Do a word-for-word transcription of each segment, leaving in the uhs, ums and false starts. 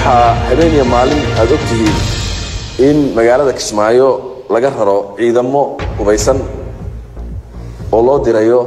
waxaa habeen iyo maalin aad ogtihiin in magaalada Kismaayo laga raro ciidamo hubaysan oo loo dirayo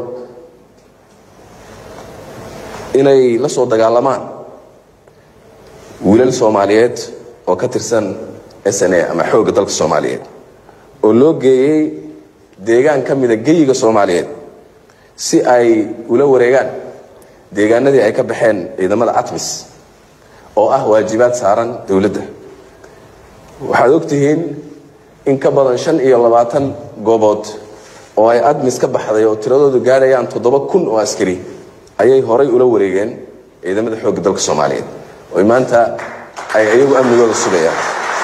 inay la soo dagaalamaan wiilal Soomaaliyeed oo ka tirsan S N A ama xoogga dalka Soomaaliyeed oo loo geeyay deegaan ka mid ah geeyiga Soomaaliyeed si ay ula wareegaan deegaanadii ay ka baxeen ciidamada ATMIS oo ah waajibaad saaran dawladda. waxaad ogtihiin in ka badan shan iyo labaatan goobood oo ay ATMIS ka baxday oo tiradoodu gaarayaan toddoba kun oo askari ayay horay ula wareegeen ciidamada xoogga dalka Soomaaliyeed oo maanta ay ayagu amnigooda sugayaan.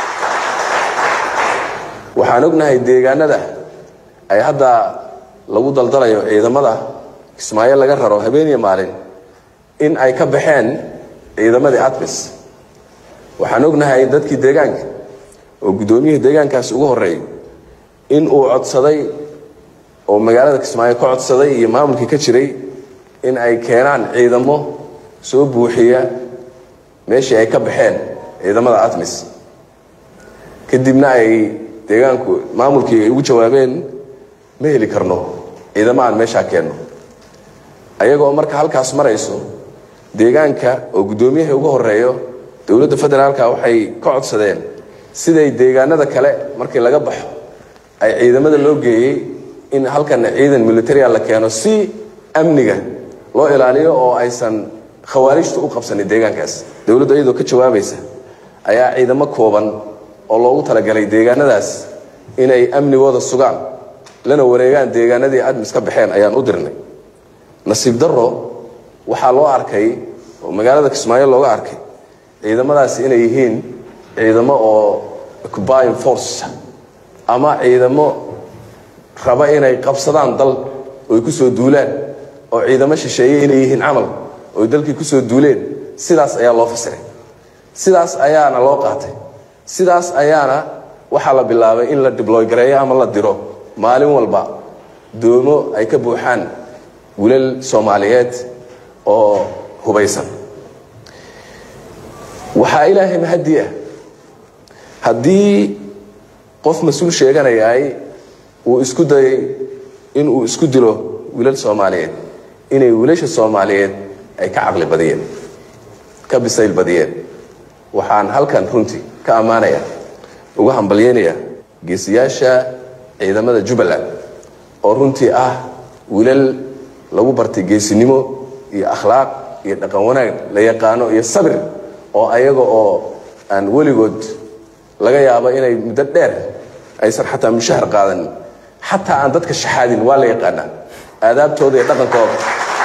waxaan ognahay deegaanada ay hadda lagu daldalayo ciidamada Kismaayo laga raro habeen iyo maalin in ay ka baxeen ciidamadii ATMIS. waxaan ognahay dadkii deegaanka oo gudoomiyihii deegaankaas ugu horeeyay in uu codsaday oo magaalada Kismaayo ka codsaday iyo maamulkii ka jiray in ay keenaan ciidamo soo buuxiya meeshii ay ka baxeen ciidamada ATMIS. kadibna ay deegaanku maamulkii ay ugu jawaabeen ma heli karno ciidamo aan meesha keenno. ayagoo marka halkaas marayso deegaanka oo gudoomiyaha ugu horeeyo dawladda federaalka waxay ka codsadeen siday deegaanada kale markii laga baxo ay ciidamada loo geeyay in halkan ciidan military la keeno si amniga loo ilaaliyo oo aysan khawaarijtu u qabsanin deegaankaas. dawladda iyadoo ka jawaabaysa ayaa ciidamo kooban oo loogu talagalay deegaanadaas inay amnigooda sugaan lana wareegaan deegaanadii ATMIS ka baxeen ayaan u dirnay. nasiib darro waxaa loo arkay oo magaalada Kismaayo looga arkay ciidamadaas inay yihiin ciidamo oo occupying force ama ciidamo raba inay qabsadaan dal oo ku soo duulaan oo ciidamo shisheeye inay yihiin amal oo dalkii ku soo duuleen. sidaas ayaa loo fasiray, sidaas ayaana loo qaatay, sidaas ayaana waxaa la bilaabay in la deploy gareeyo ama la diro maalin walba doomo ay ka buuxaan wiilal Soomaaliyeed oo hubaysan. waxaa ilaahay mahadi ah haddii qof mas'uul sheeganayay uu isku dayay in uu isku dilo wiilal Soomaaliyeed inay wiilasha Soomaaliyeed ay ka caqli badiyeen ka bisayl badiyeen. waxaan halkan runtii ka amaanaya uga hambalyeynaya geesiyaasha ciidamada Jubbaland oo runtii ah wiilal lagu bartay geesinimo iyo akhlaaq iyo dhaqan wanaag la yaqaano iyo sabir oo ayaga oo aan weligood laga yaabo inay muddo dheer aysan xataa mushahar qaadan xataa aan dadka shaxaadin waa la yaqaanaa aadaabtooda iyo dhaqankooda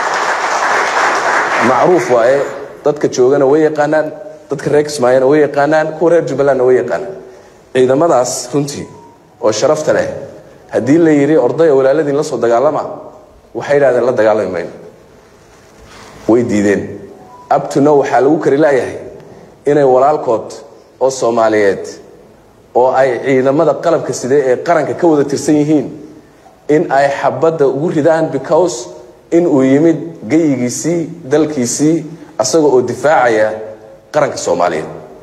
macruuf waaye. dadka joogana way yaqaanaan, dadka reer Kismaayona way yaqaanaan, kuwa reer Jubbalandna way yaqaanaan. ciidamadaas runtii oo sharafta leh haddii la yiri orday walaaladii la soo dagaalama waxay yiraahdeen la dagaalami mayno, way diideen. up to now waxaa lagu kari laayahay inay walaalkood oo Soomaaliyeed oo ay ciidamada qalabka sidee ee qaranka ka wada tirsan yihiin in ay xabadda ugu ridaan because in uu yimid geeyigiisii dalkiisii asaga oo difaacaya qaranka Soomaaliyeed.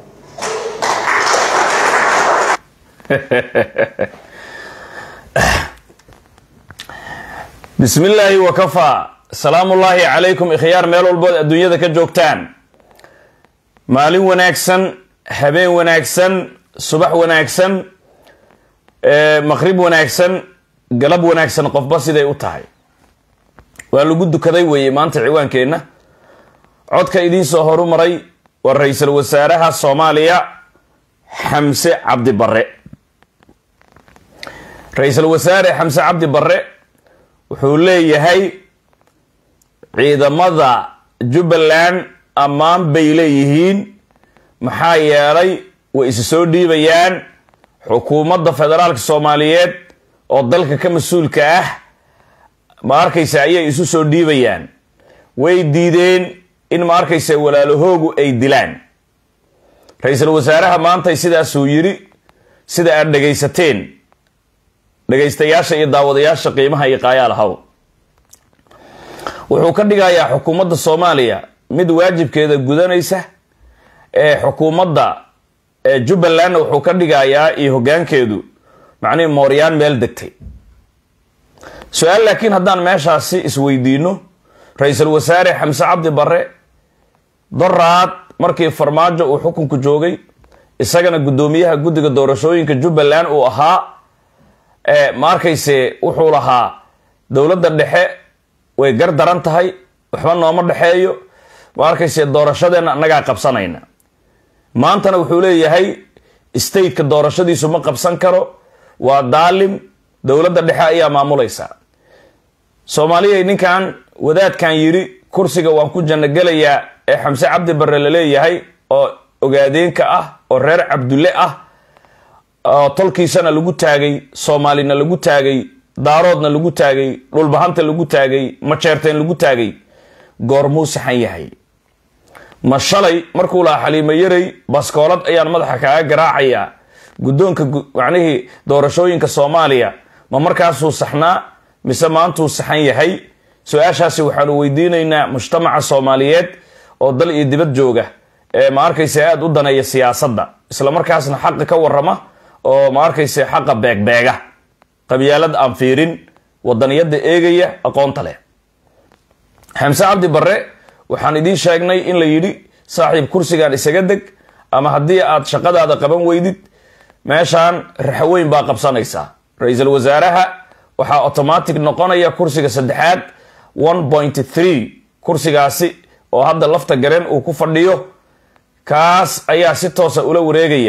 bismillaahi wa kafaa salaamullaahi calaykum ikhyaar meel walbood adduunyada ka joogtaan. maalin wanaagsan, habeen wanaagsan, subax wanaagsan, maqrib wanaagsan, galab wanaagsan, qofba siday u tahay. waa lagu dukaday weeye maanta ciwaankeenna. codka idiin soo horumaray waa ra'iisul wasaaraha Soomaaliya Xamse Cabdi Barre. ra'iisul wasaare Xamse Cabdi Barre wuxuu leeyahay ciidamada Jubbaland ammaan bay leeyihiin maxaa yeelay way is soo dhiibayaan xukuumadda federaalka Soomaaliyeed oo dalka ka mas'uulka ah. ma arkaysa ayay isu soo dhiibayaan, way diideen in ma arkaysa walaalahoogu ay dilaan. ra'iisul wasaaraha maanta sidaas uu yiri sida aad dhagaysateen dhagaystayaasha iyo daawadayaasha qiimaha iyo qaayalaha. wuxuu ka dhigayaa xukuumadda Soomaaliya mid waajibkeeda gudanaysa ee xukuumadda ee Jubbaland wuxuu ka dhigayaa iyo hoggaankeedu macnii mooryaan meel degtay su'aal laakiin haddaan meeshaasi isweydiino ra'iisul wasaare Xamse Cabdi Barre daraad markii farmaajo uu xukunku joogay isagana gudoomiyaha guddiga doorashooyinka Jubbaland uu ahaa ee markayse wuxuu lahaa dawladda dhexe way gar daran tahay waxba nooma dhaxeeyo markayse doorashadeena anaga qabsanayna maantana wuxuu leeyahay state-ka doorashadiisu ma qabsan karo waa daalim dawladda dhexe ayaa maamulaysa Soomaaliya ninkan wadaadkan yiri kursiga waan ku janagalayaa ee Xamse Cabdi Barre la leeyahay oo ogaadeenka ah oo reer Cabdulle ah oo tolkiisana lagu taagay Soomaalina lagu taagay daaroodna lagu taagay dhulbahanta lagu taagay majeerteen lagu taagay goormuu saxan yahay ma shalay markuu la Xaliimo Yaray baskoolad ayaan madaxa kaaga garaacaya gudoonka macnaheedu doorashooyinka Soomaaliya ma markaasuu saxnaa mise maantuu saxan yahay su'aashaasi waxaan weydiinaynaa mujtamaca Soomaaliyeed oo dal iyo dibad jooga ee ma arkaysa aad u daneeya siyaasadda isla markaasna xaq ka warrama oo ma arkaysa xaq beegbeega qabyaalad aan fiirin wadaniyada eegaya aqoonta leh Xamse Cabdi Barre waxaan idin sheegnay in la yiri saaxiib kursigan isaga deg ama haddii aad shaqadaada qaban weydid meeshaan raxweyn baa qabsanaysa ra'iisul wasaaraha waxa automatic noqonaya kursiga saddexaad one point three kursigaasi oo hadda lafta gareen uu ku fadhiyo kaas ayaa si toos ah ula wareegaya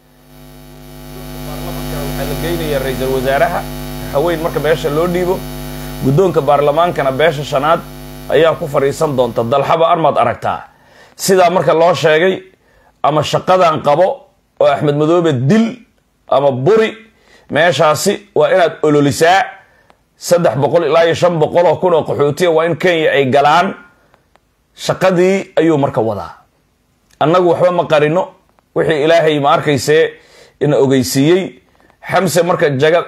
baarlamaanka waxa la geynaya ra'iisul wasaaraha raxweyn marka meesha loo dhiibo gudoonka baarlamaankana beesha shanaad ayaa ku fariisan doonta dalxaba armad aragtaa sida marka loo sheegay ama shaqadan qabo oo Axmed Madoobe dil ama buri meeshaasi waa inaad ololisaa saddex boqol ilaa shan boqol oo kun oo qaxootiga waa in Kenya ay galaan shaqadii ayuu marka wadaa annagu waxba ma qarino wixii Ilaahay ma arkayse in ogeysiiyay Xamse marka jaga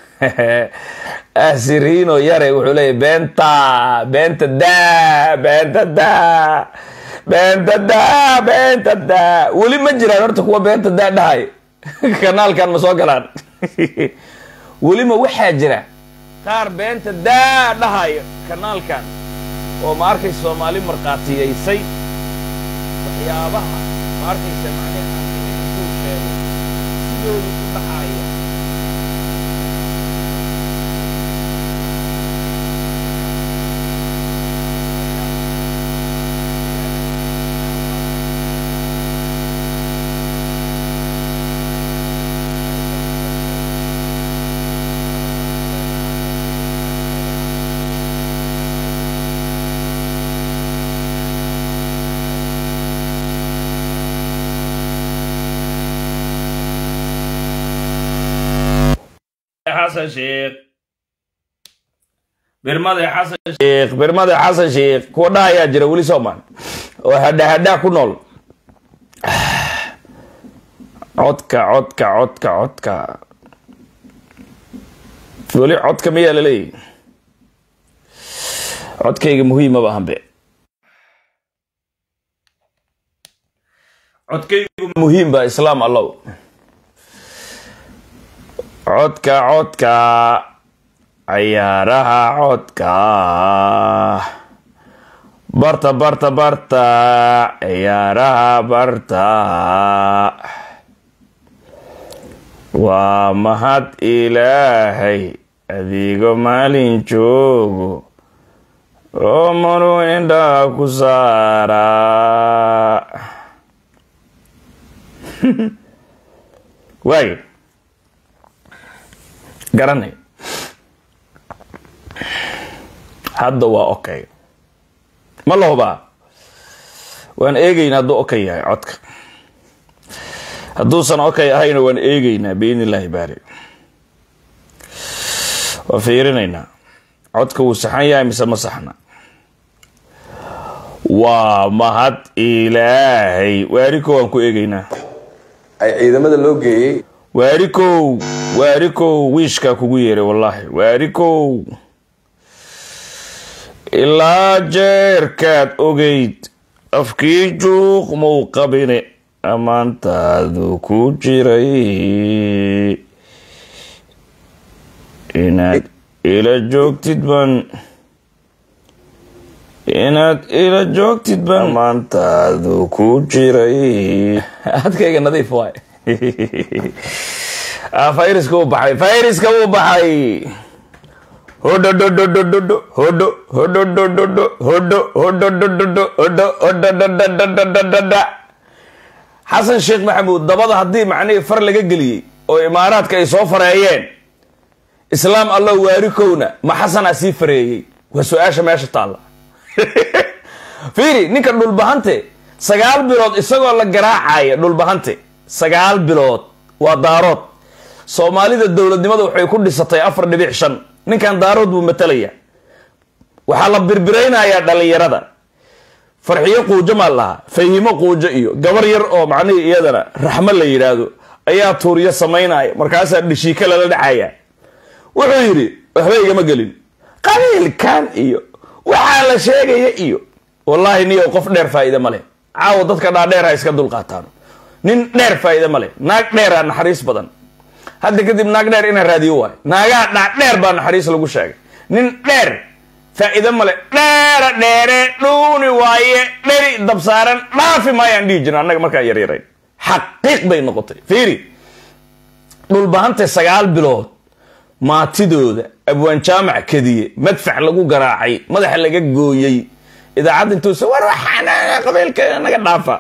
asirino yare wuxuu leeyahay beenta beenta da beenta da beenta da beenta da wali ma jiraan horta kuwa beenta da dhahay kanaalkan ma soo galaan wali ma waxaa jira qaar beenta da dhahay kanaalkan oo ma arkay Soomaali marqaatiyeysay waxyaabaha ma arkaysa macnaheedu inuu sheego sidoodu ku dhaxaya حسن شيخ برمضي حسن شيخ برمضي حسن شيخ كودا يا جرا ولي سومان وهدا هدا كنول عدك عدك عدك عدك ولي عدك مية للي عدك مهمة بهم بي عدك مهم بإسلام الله codka codka ciyaaraha codka barta barta barta ciyaaraha barta waa mahad Ilaahay adigo maalin joogo oo maruu indhaha ku saara waay garanay hadda waa okay ma lahuba waan eegaynaa hadduu okay yahay codka hadduusan okay ahayna waan eegaynaa biidnillaahi baari waa fiirinaynaa codka wuu saxan yahay mise ma saxna waa mahad Ilaahay waariko waan ku eegaynaa ay ciidamada loo geeyay waariko waariko wiishka kugu yeeray wallahi waariko ilaa jeerkaad ogeyd afkii juuq muu qabine ammaantaadu ku jiray inaad ila joogtid baan inaad ila joogtid baan ammaantaadu ku jiray hadkayga nadiif waay fayraska uu baxay fayraska uu baxay hodo do do do do do hodo hodo do do do hodo hodo do do do hodo hodo do do do do do xasan sheekh maxamuud dabada haddii macnihii far laga geliyey oo imaaraadka ay soo fareeyeen islaam allah waarikowna ma xasanaa sii fareeyey waa su-aasha meesha taalla fiiri ninka dhulbahante sagaal bilood isagoo la garaacaya dhulbahante sagaal bilood waa daarood soomaalida dowladnimada waxay ku dhisatay afar dhibic shan ninkan daarood buu matalaya waxaa la birbiraynayaa dhalinyarada farxiyo quujo maa lahaa fahimo quujo iyo gabar yar oo macnihii iyadana raxmo la yidhaahdo ayaa tuuriyo samaynaya markaasaa dhishiika lala dhacaya wuxuu yidhi waxba igama gelin qabiilkan iyo waxaa la sheegaya iyo wallaahi niyow qof dheer faa'iide ma leh caawo dadka dhaadheer ha iska dulqaataan nin dheer faa'iide ma leh naag dheeraa naxariis badan hadda kadib naag dheer inaa raadiyo waayo naagaha dhaadheer baa naxariis lagu sheegay nin dheer faa'iide ma leh dheera dheere dhuuni waaye dheri dabsaaran dhaafi maayaan dhihi jirna annaga markaan yaryarayn xaqiiq bay noqotay fiiri dhulbahante sagaal bilood maatidooda abwaan jaamac kadiye madfac lagu garaacay madaxa laga gooyey idaacadda intuusa war waxaan qabiilka naga dhaafa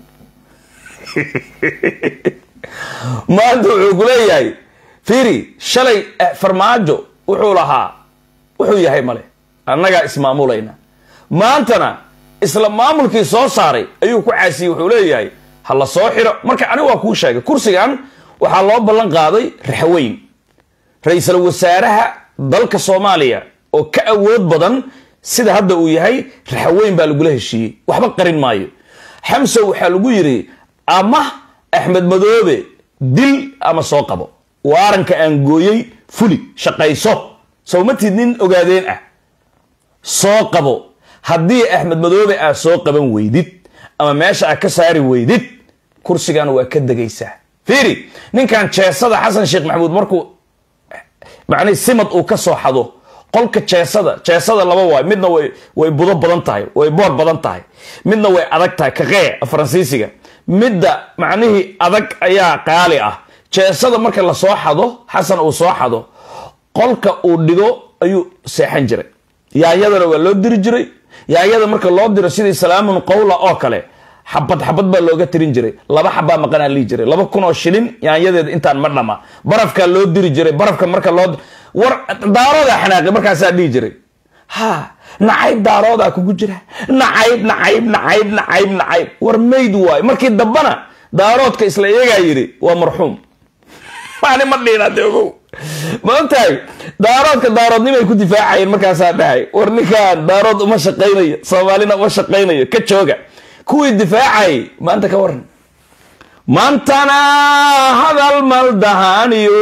maanta wuxuu ku leeyahay fiiri shalay farmaajo wuxuu lahaa wuxuu yahay male annagaa ismaamulayna maantana isla maamulkii soo saaray ayuu ku caasiyey wuxuu leeyahay ha la soo xiro marka aniga waa kuu sheegay kursigan waxaa loo ballan qaaday raxweyn ra-iisul wasaaraha dalka soomaaliya oo ka awood badan sida hadda uu yahay raxweyn baa lagula heshiiyey waxba qarin maayo xamse waxaa lagu yidhi ama axmed madoobe dil ama soo qabo waaranka aan gooyey fuli shaqayso sawmatid nin ogaadeen ah soo qabo haddii axmed madoobe aad soo qaban weydid ama meesha aad ka saari weydid kursigan waa ka degaysaa fiiri ninkan jeesada xasan sheekh maxamuud markuu macnii simad uu ka soo xado qolka jeesada jeesada laba waay midna way way budo badan tahay way boor badan tahay midna way adag tahay kaqee faransiisiga midda macnihii adag ayaa qaali ah jeesada marka la soo xado xasan uu soo xado qolka uu dhigo ayuu seexan jiray yaayadana waa loo diri jiray yaayada marka loo diro sidii salaamun qowla oo kale xabad xabad baa looga tirin jiray laba xabaa maqanaa lii jiray laba kun oo shilin yaanyadeeda intaan ma dhama barafkaa loo diri jiray barafka marka loo war daaroodaa xanaaqi markaasaa dhihi jiray ha nacayb daaroodaa kugu jira nacayb nacayb nacayb nacayb nacayb war mayd waay markii dambana daaroodka isla iyagaa yidhi waa marxuum maani ma dhiinaade ogow maantahay daaroodka daaroodnimay ku difaacayeen markaasaa dhahay war ninkaan daarood uma shaqaynayo soomaalina uma shaqaynayo ka jooga kuwii difaacay maanta ka waran maantana hadal maldahaaniyo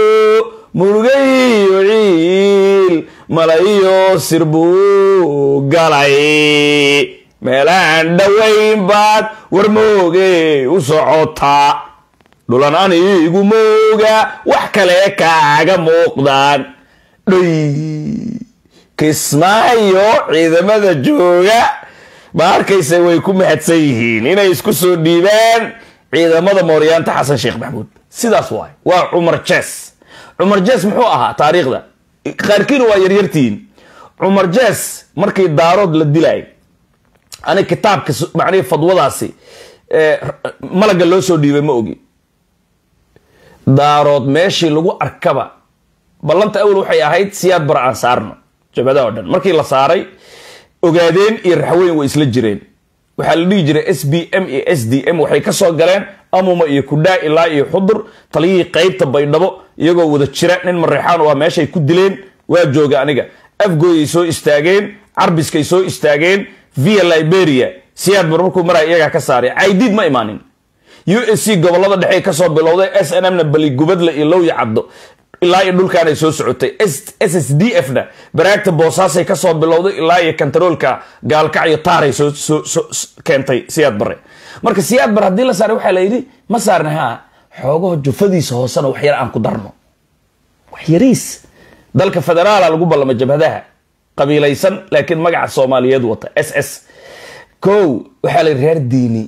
murugayo ciil malayo sirbuu galay meelaan dhowayn baad war mooge u socotaa dhulan anigu mooga wax kale kaaga muuqdaan dhoy kismaayo ciidamada jooga ma arkaysa way ku mahadsan yihiin inay isku soo dhiibaan ciidamada mooryaanta xasan sheekh maxamuud sidaas waay waa cumar jees cumar jees muxuu ahaa taariikhda qaarkiina waa yaryartiin cumar jees markii daarood la dilay ani kitaabka macnihii fadwadaasi malaga loo soo dhiibay ma ogi daarood meeshii lagu arkaba ballanta awal waxay ahayd siyaad bara aan saarno jabadaha oo dhan markii la saaray ogaadeen iyo raxweyn way isla jireen waxaa la dhihi jiray s b m iyo s d m waxay ka soo galeen amuma iyo kudhaa ilaa iyo xudur taliyihii qaybta baydhabo iyagoo wada jira nin mareexaan waa meeshay ku dileen waa jooga aniga afgooyay soo istaageen carbiskay soo istaageen via liberia siyaad bar markuu maraa iyagaa ka saaray caydiid ma imaanin u s c gobolada dhexe kasoo bilowday s n m na baligubadle iyo lowya caddo ilaa iyo dhulkaanay soo socotay. S S D F na baraagta boosaasay ka soo bilowday ilaa iyo kantaroolka gaalkac iyo taaray soo soo keentay Siyaad Barre. marka Siyaad Barre haddii la saaray waxaa la yidhi ma saarna ha xoogaho jufadiisa hoosena wax yar aan ku darno, wax yariis. dalka federaala lagu ballama jabhadaha qabiilaysan laakiin magaca Soomaaliyeed wata S S kow waxaa la yidhi reer diini,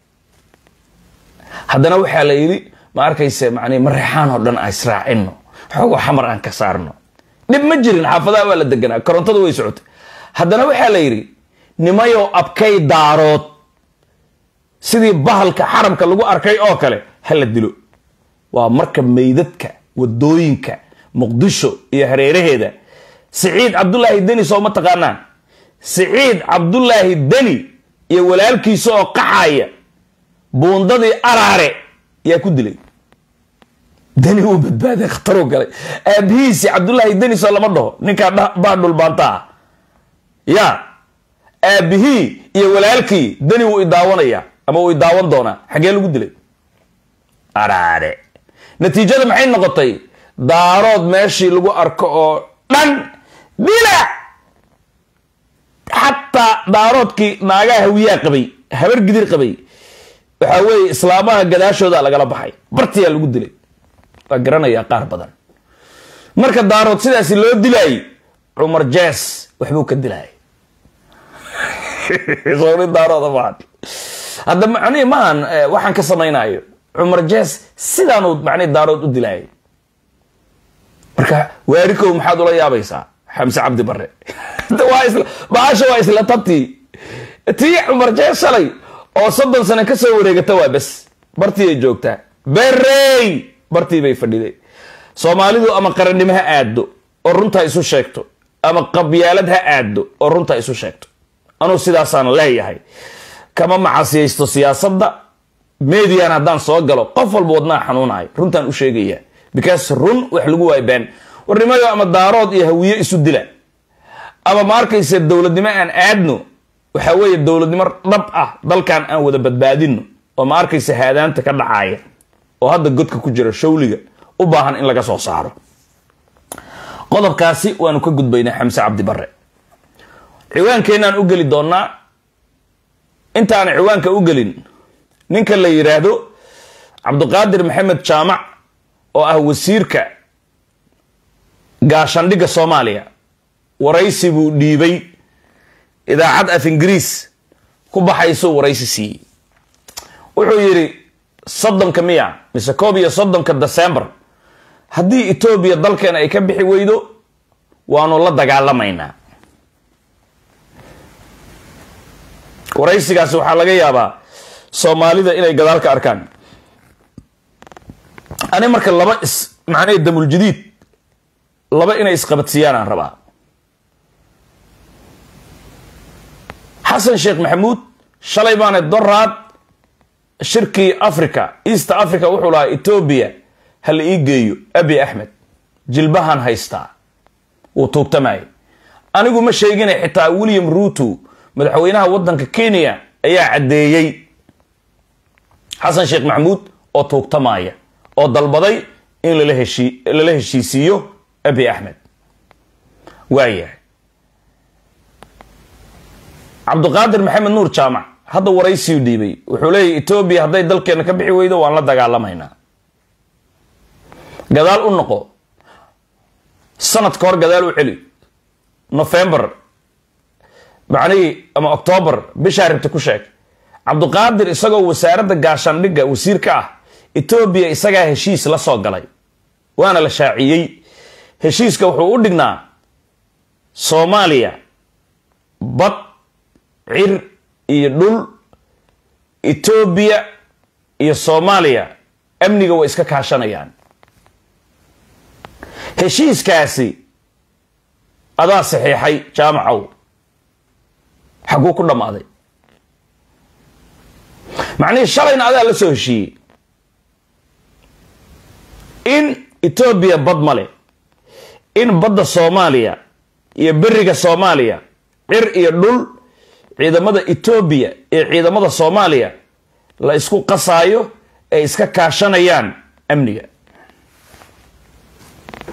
haddana waxaa la yidhi ma arkayse macnii mareexaan oo dhan aan israacino, xoogo xamar aan ka saarno. dhib ma jirin, xaafadaha waa la deganaa, korontada way socotay. haddana waxaa la yidhi nimayo abkay daarood sidii bahalka xaramka lagu arkay oo kale ha la dilo. waa marka meydadka wadooyinka muqdisho iyo hareeraheeda Siciid Cabdullaahi Deni soo ma taqaanaan? Siciid Cabdullaahi Deni iyo walaalkiisa oo qaxaya buundadii Araare yaa ku dilay. Deni uu badbaaday, khatar u galay. aabihiisi Cabdullaahi Deni soo lama dhaho, ninka baadhul baanta ya aabihii iyo walaalkii Deni uu idaawanaya ama uu idaawan doona. xagee lagu dilay? Araare. natiijada maxay noqotay? daarood meeshii lagu arko oo dhan dila. xataa daaroodkii naagaha hawiyaa qabay, habar gidir qabay, waxaa weeye islaamaha gadaashooda lagala baxay, bartiyaa lagu dilay. waa garanayaa qaar badan. marka daarood sidaasi loo dilaayay, Cumar Jees waxbuu ka dilaayay. soo daarooda maahan. hadda macnii maahan waxaan ka samaynayo. Cumar Jees sidaanuu macnii daarood u dilaayay. marka waarikow maxaad ula yaabaysaa? Xamse Cabdi Barre. waa isla baasha waa isla tabtii tii Cumar Jees shalay oo soddon sano ka soo wareegata waa bas bartii ay joogtaa. Barrey bartii bay fadhiday. Soomaalidu ama qarannimo ha aado oo runta isu sheegto, ama qabyaalad ha aado oo runta isu sheegto. anuu sidaasaan leeyahay. kama macasiyaysto siyaasadda. meediyan haddaan soo galo qof walba wadnaa xanuunahay, runtaan u sheegaya. because run wax lagu waaybaan. warnimayo ama daarood iyo hawiye isu dila, ama ma arkaysa dowladnimo aan aadno, waxa weeye dowladnimo dhab ah dalkan aan wada badbaadino, oo ma arkaysa haadaanta ka dhacaya oo hadda godka ku jira shawliga u baahan in laga soo saaro. qodobkaasi waanu ka gudbaynaa Xamse Cabdi Barre. ciwaankeenaan u geli doonaa. intaan ciwaanka u gelin, ninka la yiraahdo Cabdiqaadir Maxamed Jaamac oo ah wasiirka gaashaandhigga Soomaaliya, waraysi buu dhiibay idaacad af Ingiriis ku baxayso waraysi siiyey. wuxuu yidhi soddonka miya mise koob iyo soddonka December haddii Ethiopia dalkeena ay ka bixi weydo waanu la dagaalamaynaa. waraysigaasi waxaa laga yaabaa Soomaalida inay gadaal ka arkaan. ani marka laba is macnaa damul jadiid laba inay isqabadsiiyaan aan rabaa. Xasan Sheekh Maxamuud shalay baana doraad shirkii Africa East Africa wuxuu lahaa Ethiopia hal ii geeyo Abiy Ahmed jilbahan haystaa uu tuugtamay. anigu ma sheeginay xitaa William Ruto madaxweynaha wadanka Kenya ayaa cadeeyay Xasan Sheekh Maxamuud oo tuugtamaya oo dalbaday in la heshii la heshiisiyo Abiy Ahmed. waaya Cabdiqaadir Maxamed Nuur Jaamac hadda waraysi u dhiibay, wuxuu leeyahay Ethiopia hadday dalkeena ka bixi weydo waan la dagaalamaynaa. gadaal u noqo, sanad ka hor gadaal u celi, November macnii ama October bisha rabta ku sheeg. Cabdiqaadir isagoo wasaaradda gaashaandhigga wasiirka ah Ethiopia isagaa heshiis la soo galay, waana la shaaciyey. heshiiska wuxuu u dhignaa Soomaaliya bad, cir iyo dhul. Ethiopia iyo Soomaaliya amniga way iska kaashanayaan. heshiiskaasi adaa saxiixay Jaamacow, xaguu ku dhamaaday? macnii shalayna adaa la soo heshiiyey in Ethiopia bad male, in badda Soomaaliya iyo beriga Soomaaliya cir iyo dhul ciidamada Ethiopia iyo ciidamada Soomaaliya la isku qasaayo ay iska kaashanayaan amniga.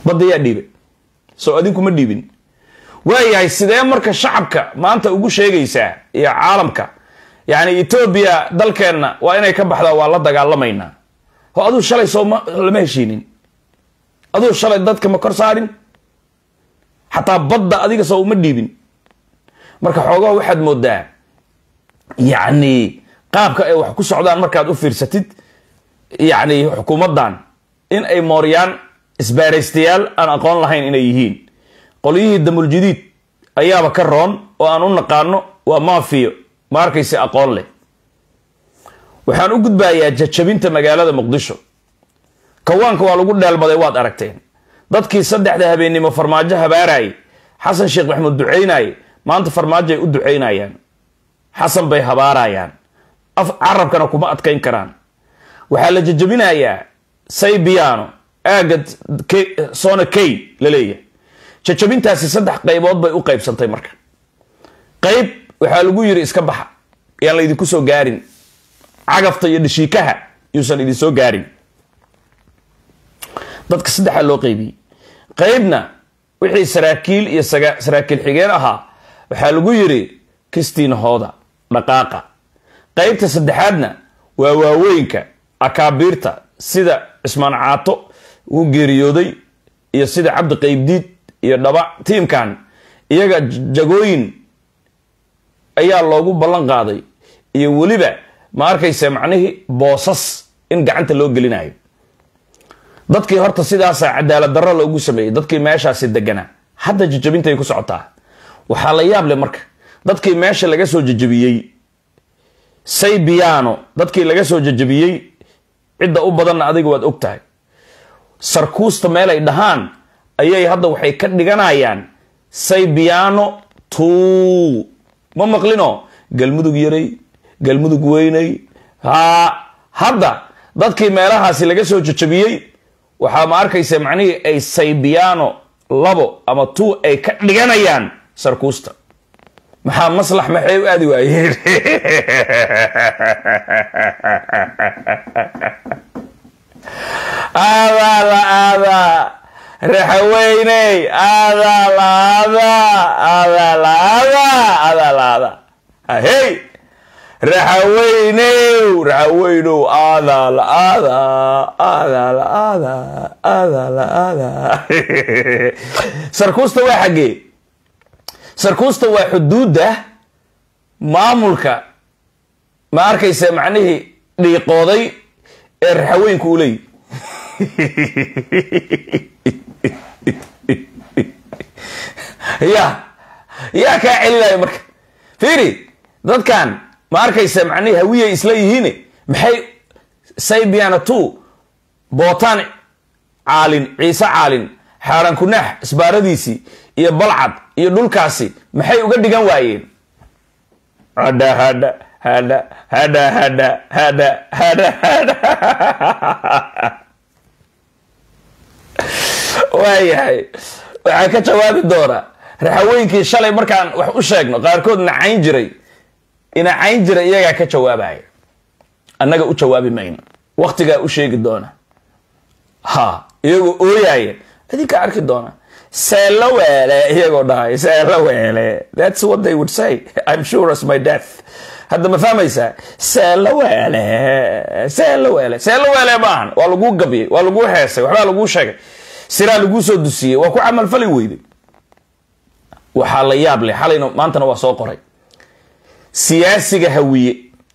badda yaa dhiibay soo adinku ma dhiibin waayahay sidee marka shacabka maanta ugu sheegaysaa iyo caalamka yani Ethiopia dalkeenna waa inay ka baxdaa waa la dagaalamaynaa oo aduu shalay soo lama heshiinin aduu shalay dadka ma kor saarin xataa badda adiga soo uma dhiibin marka xoogaa waxaad moodaa yani qaabka ay wax ku socdaan markaad u fiirsatid yani xukuumadan in ay mooriyaan isbaaraystayaal aan aqoon lahayn inay yihiin qolyihii damul jadiid ayaaba ka roon oo aan u naqaano waa maafiyo ma arkaysa aqoon leh waxaan u gudbayaa jajabinta magaalada Muqdisho kawaanka waa lagu dheelmaday waad aragteen dadkii saddexda habeenimo farmaajo habaaray xasan sheekh maxamuud duceynay maanta farmaajo ay u duceynayaan xasan bay habaarayaan af carabkana kuma adkayn karaan waxa la jajabinayaa saybiyaano aagad sona kay la leeyahay jajabintaasi saddex qaybood bay u qaybsantay marka qayb waxa lagu yiri iska baxa yaan la idinku soo gaarin cagafta iyo dhashiikaha yuusan idin soo gaarin dadka saddex loo qaybiyay qaybna wixii saraakiil iyo saraakiil xigeen ahaa waxa lagu yiri kistiin hooda dhaqaaqa qaybta saddexaadna waa waaweynka akaabirta sida Ismaan Caato uu geeriyooday iyo sida Cabdi Qaybdiid iyo dhaba tiimkan iyaga jagooyin ayaa loogu ballan qaaday iyo waliba ma arkaysa macnaheedu boosas in gacanta loo gelinayo dadkii horta sidaas cadaalad darro loogu sameeyay dadkii meeshaasi degana hadda jajabinta ay ku socotaa waxa la yaab leh marka dadkii meesha laga soo jajabiyay saybiyaano dadkii laga soo jajabiyay cidda u badan adiga waad ogtahay sarkuusta meel ay dhahaan ayay hadda waxay ka dhiganayaan saybiyaano tuu ma maqlino galmudug yaray galmudug weynay ha hadda dadkii meelahaasi laga soo jajabiyay waxa ma arkaysa macnaheedu ay saybiyaano labo ama tuu ay ka dhiganayaan sarkuusta maxaa maslax maxay u aadi waayeen ada la ada raxweynay ada la ada ada la ada ada la ada hey raxweynay raxweyno ada la ada ada la ada ada la ada sarkuusta waa xagee sarkuusta waa xuduuda maamulka ma arkaysa macnaheedu dhiiqooday ee raxweynku u leeyahay ya ya ka celinayo marka fiiri dadkan ma arkaysa macnaheedu hawiye isla yihiin maxay saybiyaano tu bootaan caalin ciise caalin xaaran kunaax isbaaradiisi iyo balcad iyo dhulkaasi maxay uga dhigan waayeen hada hada hada hada hada hada hada hada waayahay waxaan ka jawaabi doonaa raxaweynkii shalay markaan wax u sheegno qaarkood nacayn jiray ina cayn jiray iyagaa ka jawaabaya annaga u jawaabi mayno waqtigaa u sheegi doona ha iyagoo ooyaaya idinka arki doona seelo weele iyagoo dhahay seelo weele that's what they would say I'm sure as my death hadda ma fahmaysaa seelo weele seelo weele seelo weele maahan waa lagu gabiyay waa lagu heesay waxbaa lagu sheegay siraa lagu soo dusiyay waa ku camal fali weyday waxaa la yaab leh xalayna maantana waa soo qoray siyaasiga hawiye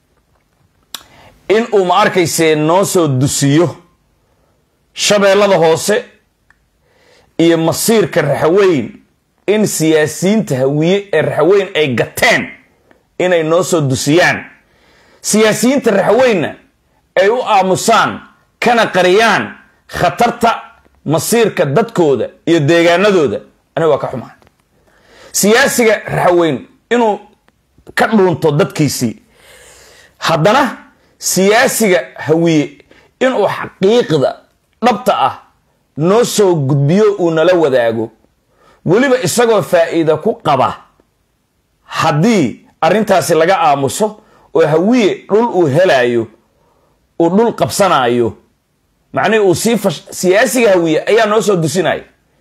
in uu ma arkaysee noo soo dusiyo shabeellada hoose iyo masiirka raxweyn in siyaasiyiinta hawiye ee raxweyn ay gateen inay noo soo dusiyaan siyaasiyiinta raxweynna ay u aamusaan kana qariyaan khatarta masiirka dadkooda iyo deegaanadooda aniga waa ka xumaan siyaasiga raxweyn inuu ka dhuunto dadkiisii haddana siyaasiga hawiye inuu xaqiiqda dhabta ah noo soo gudbiyo uu nala wadaago weliba isagoo faa'iido ku qaba haddii arrintaasi laga aamuso oo hawiye dhul uu helayo uu dhul qabsanayo macnaheedu uu sii siyaasiga hawiye ayaa noo soo dusinaya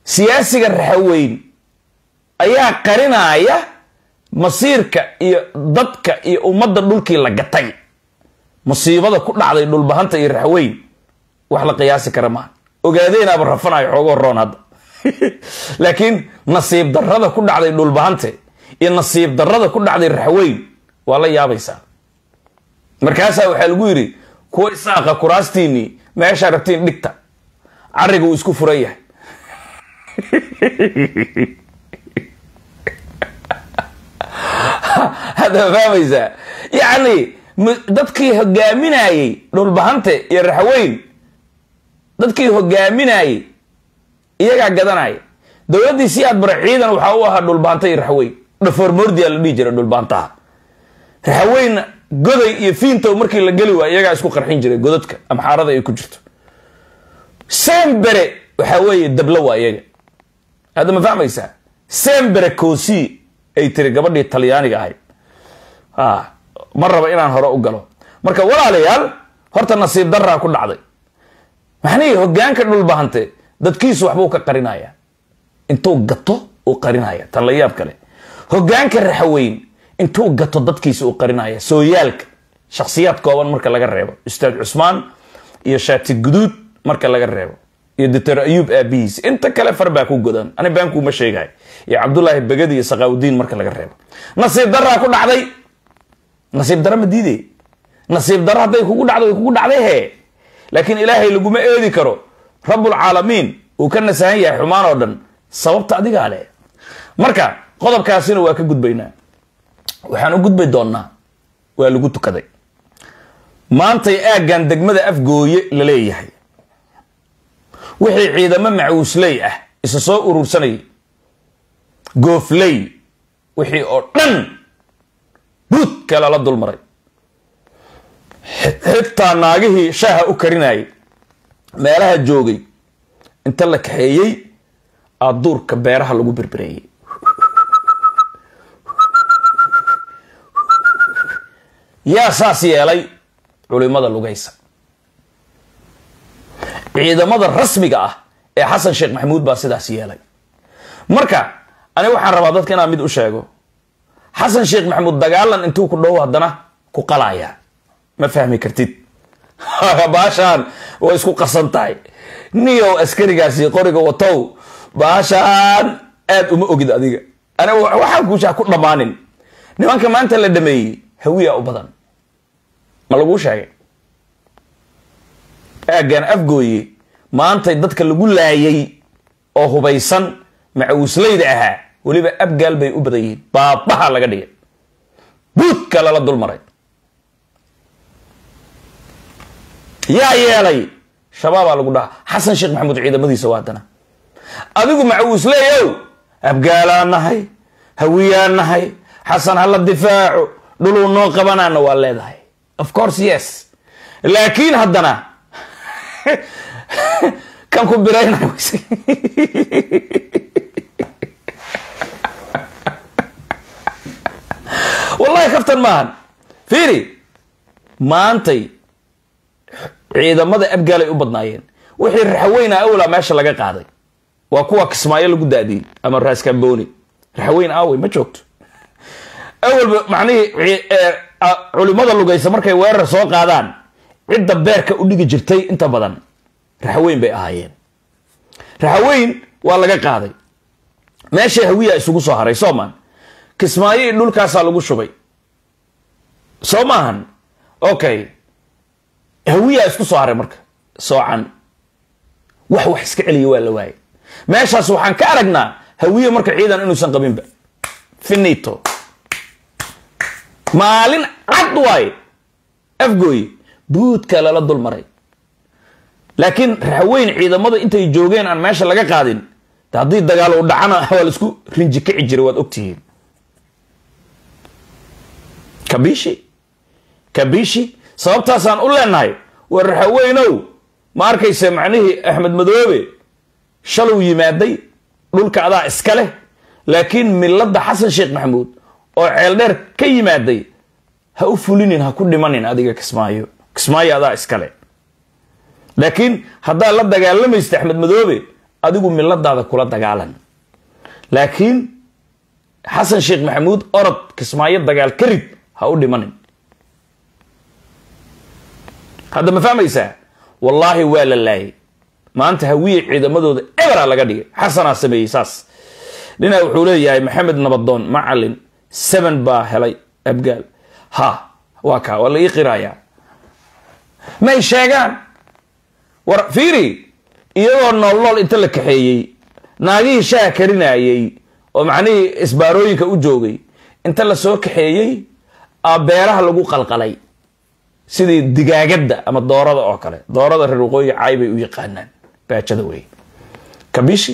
siyaasiga raxaweyn ayaa qarinaya masiirka iyo dadka iyo ummadda dhulkii la gatay musiibada ku dhacday dhulbahanta iyo raxaweyn wax la qiyaasi kara ma ogaadeen aba rafanayo xogo roon hadda laakiin nasiib darrada ku dhacday dhulbahante iyo nasiib darrada ku dhacday raxaweyn waa la yaabaysaa markaasaa waxaa lagu yidhi kuwa isaaqa kuraastiinii meeshaa rabtiin dhigta cariga uu isku furan yahay hadda fahmaysaa yacni dadkii hogaaminayey dhulbahante iyo raxaweyn dadkii hogaaminayey iyagaa gadanaya dowladdii si aad bara ciidan waxaa u ahaa dhulbahanta iyo raxaweyn dhafoormoordiyaa la dhihi jira dhulbahantaha raxaweynna goday iyo fiintow markii la geli waay iyagaa isku qarxin jiray godadka amxaarada ay ku jirto sembere waxaa weeye dablo waa iyaga hadda ma fahmaysaa sembere koosi ay tiri gabadhii talyaaniga ahayd ma raba inaan hore u galo marka walaalayaal horta nasiib daraa ku dhacday maxnii hogaanka dhulbahante dadkiisu waxbuu ka qarinaya intuu gato uu qarinaya tan la yaab kale hogaanka raxaweyn intuu gato dadkiisa uu qarinaya sooyaalka shakhsiyaad kooban marka laga reebo ustaad cusmaan iyo shaati guduud marka laga reebo iyo doctor ayuub aabihiis inta kale far baa ku godan ani baan kuma sheegay iyo cabdullaahi bagadi iyo saqaawdiin marka laga reebo nasiib daraa ku dhacday nasiib dara ma diiday nasiib dara hadday kugu dhacdo way kugu dhacday hee laakiin ilaahay laguma eedi karo rabbul caalamiin uu ka nasahan yahay xumaan oo dhan sababta adigaa leh marka qodobkaasina waa ka gudbaynaa waxaan u gudbay doonnaa waa lagu tukaday maantay aaggan degmada afgooye la leeyahay wixii ciidamo macuusley ah isa soo urursanayay goofley wixii oo dhan buudka lala dulmaray xitaa naagihii shaaha u karinayay meelaha joogay inta la kaxeeyey aduurka beeraha lagu berbereeyey yaa saas yeelay culimada lugaysa ciidamada rasmiga ah ee xasan sheekh maxamuud baa sidaas yeelay marka ani waxaan rabaa dadka inaan mid u sheego xasan sheekh maxamuud dagaalan intuu ku dhow haddana ku qalaya ma fahmi kartid baashaan way isku qasan tahay niyow askarigaasi qoriga watow baashaan aad uma ogid adiga ana waxaan kuushaa ku dhammaanin nimanka maanta la dhameeyey hawiya u badan ma laguu sheegay aaggan afgooye maantay dadka lagu laayay oo hubaysan macuusleyda ahaa weliba abgaal bay u badan yihiin baabaha laga dhigay buudka lala dulmaray yaa yeelay shabaabaa lagu dhaha xasan sheekh maxamuud ciidamadiisa waa haddana adigu macuusleyow abgaalaan nahay hawiyaan nahay xasan hala difaaco dhuluu noo qabanaana waa leedahay of course yes laakiin haddana kan ku biraynayo wallahi kaftan maahan fiiri maantay ciidamada abgaal ay u badnaayeen wixii raxaweyna awlaa meesha laga qaaday waa kuwa kismaayo lagu daadiyey ama raaskamboni raxaweyn aawey ma joogto awalba macnihii culimada lugaysa markay weerar soo qaadaan cidda beerka u dhigi jirtay inta badan raxaweyn bay ahaayeen raxaweyn waa laga qaaday meesha hawiya isugu soo haray soomaan kismaayo iyo dhulkaasaa lagu shubay soo maahan okay hawiya isku soo haray marka soocan wax wax iska celiya waa la waayay meeshaas waxaan ka aragnaa hawiya marka ciidan inuusan qabinba finito maalin cad waay afgooye buudka lala dulmaray laakiin raxaweyn ciidamada intay joogeen aan meesha laga qaadin haddii dagaal u dhacana waa la isku rinji kici jiray waad ogtihiin kabishi kabishi sababtaasaan u leenahay war raxaweynow ma arkaysa macnihii axmed madoobe shalow yimaaday dhulka adaa iska leh laakiin milada xasan sheekh maxamuud oo ceel dheer ka yimaaday ha u fulinin ha ku dhimanin adiga kismaayo kismaayo adaa iska leh laakiin haddaa la dagaalamaysta axmed madoobe adigu miladaada kula dagaalan laakiin xasan sheekh maxamuud orod kismaayo dagaal ka rid ha u dhimanin hadda ma fahmaysaa wallaahi waa la laayay maanta hawiye ciidamadooda ebera laga dhigay xasanaa sameeyey saas dhinac wuxuu leeyahay maxamed nabadoon macalin seven baa helay abgaal ha waa kaa waa la ii qirayaa may sheegaan war fiiri iyagoo nool nool inta la kaxeeyey naagihii shaha karinayey oo macnihii isbaarooyinka u joogay inta la soo kaxeeyey beeraha lagu qalqalay sidii digaagadda ama doorada oo kale doorada reer waqooyiga caay bay u yaqaanaan baajada wey kabishi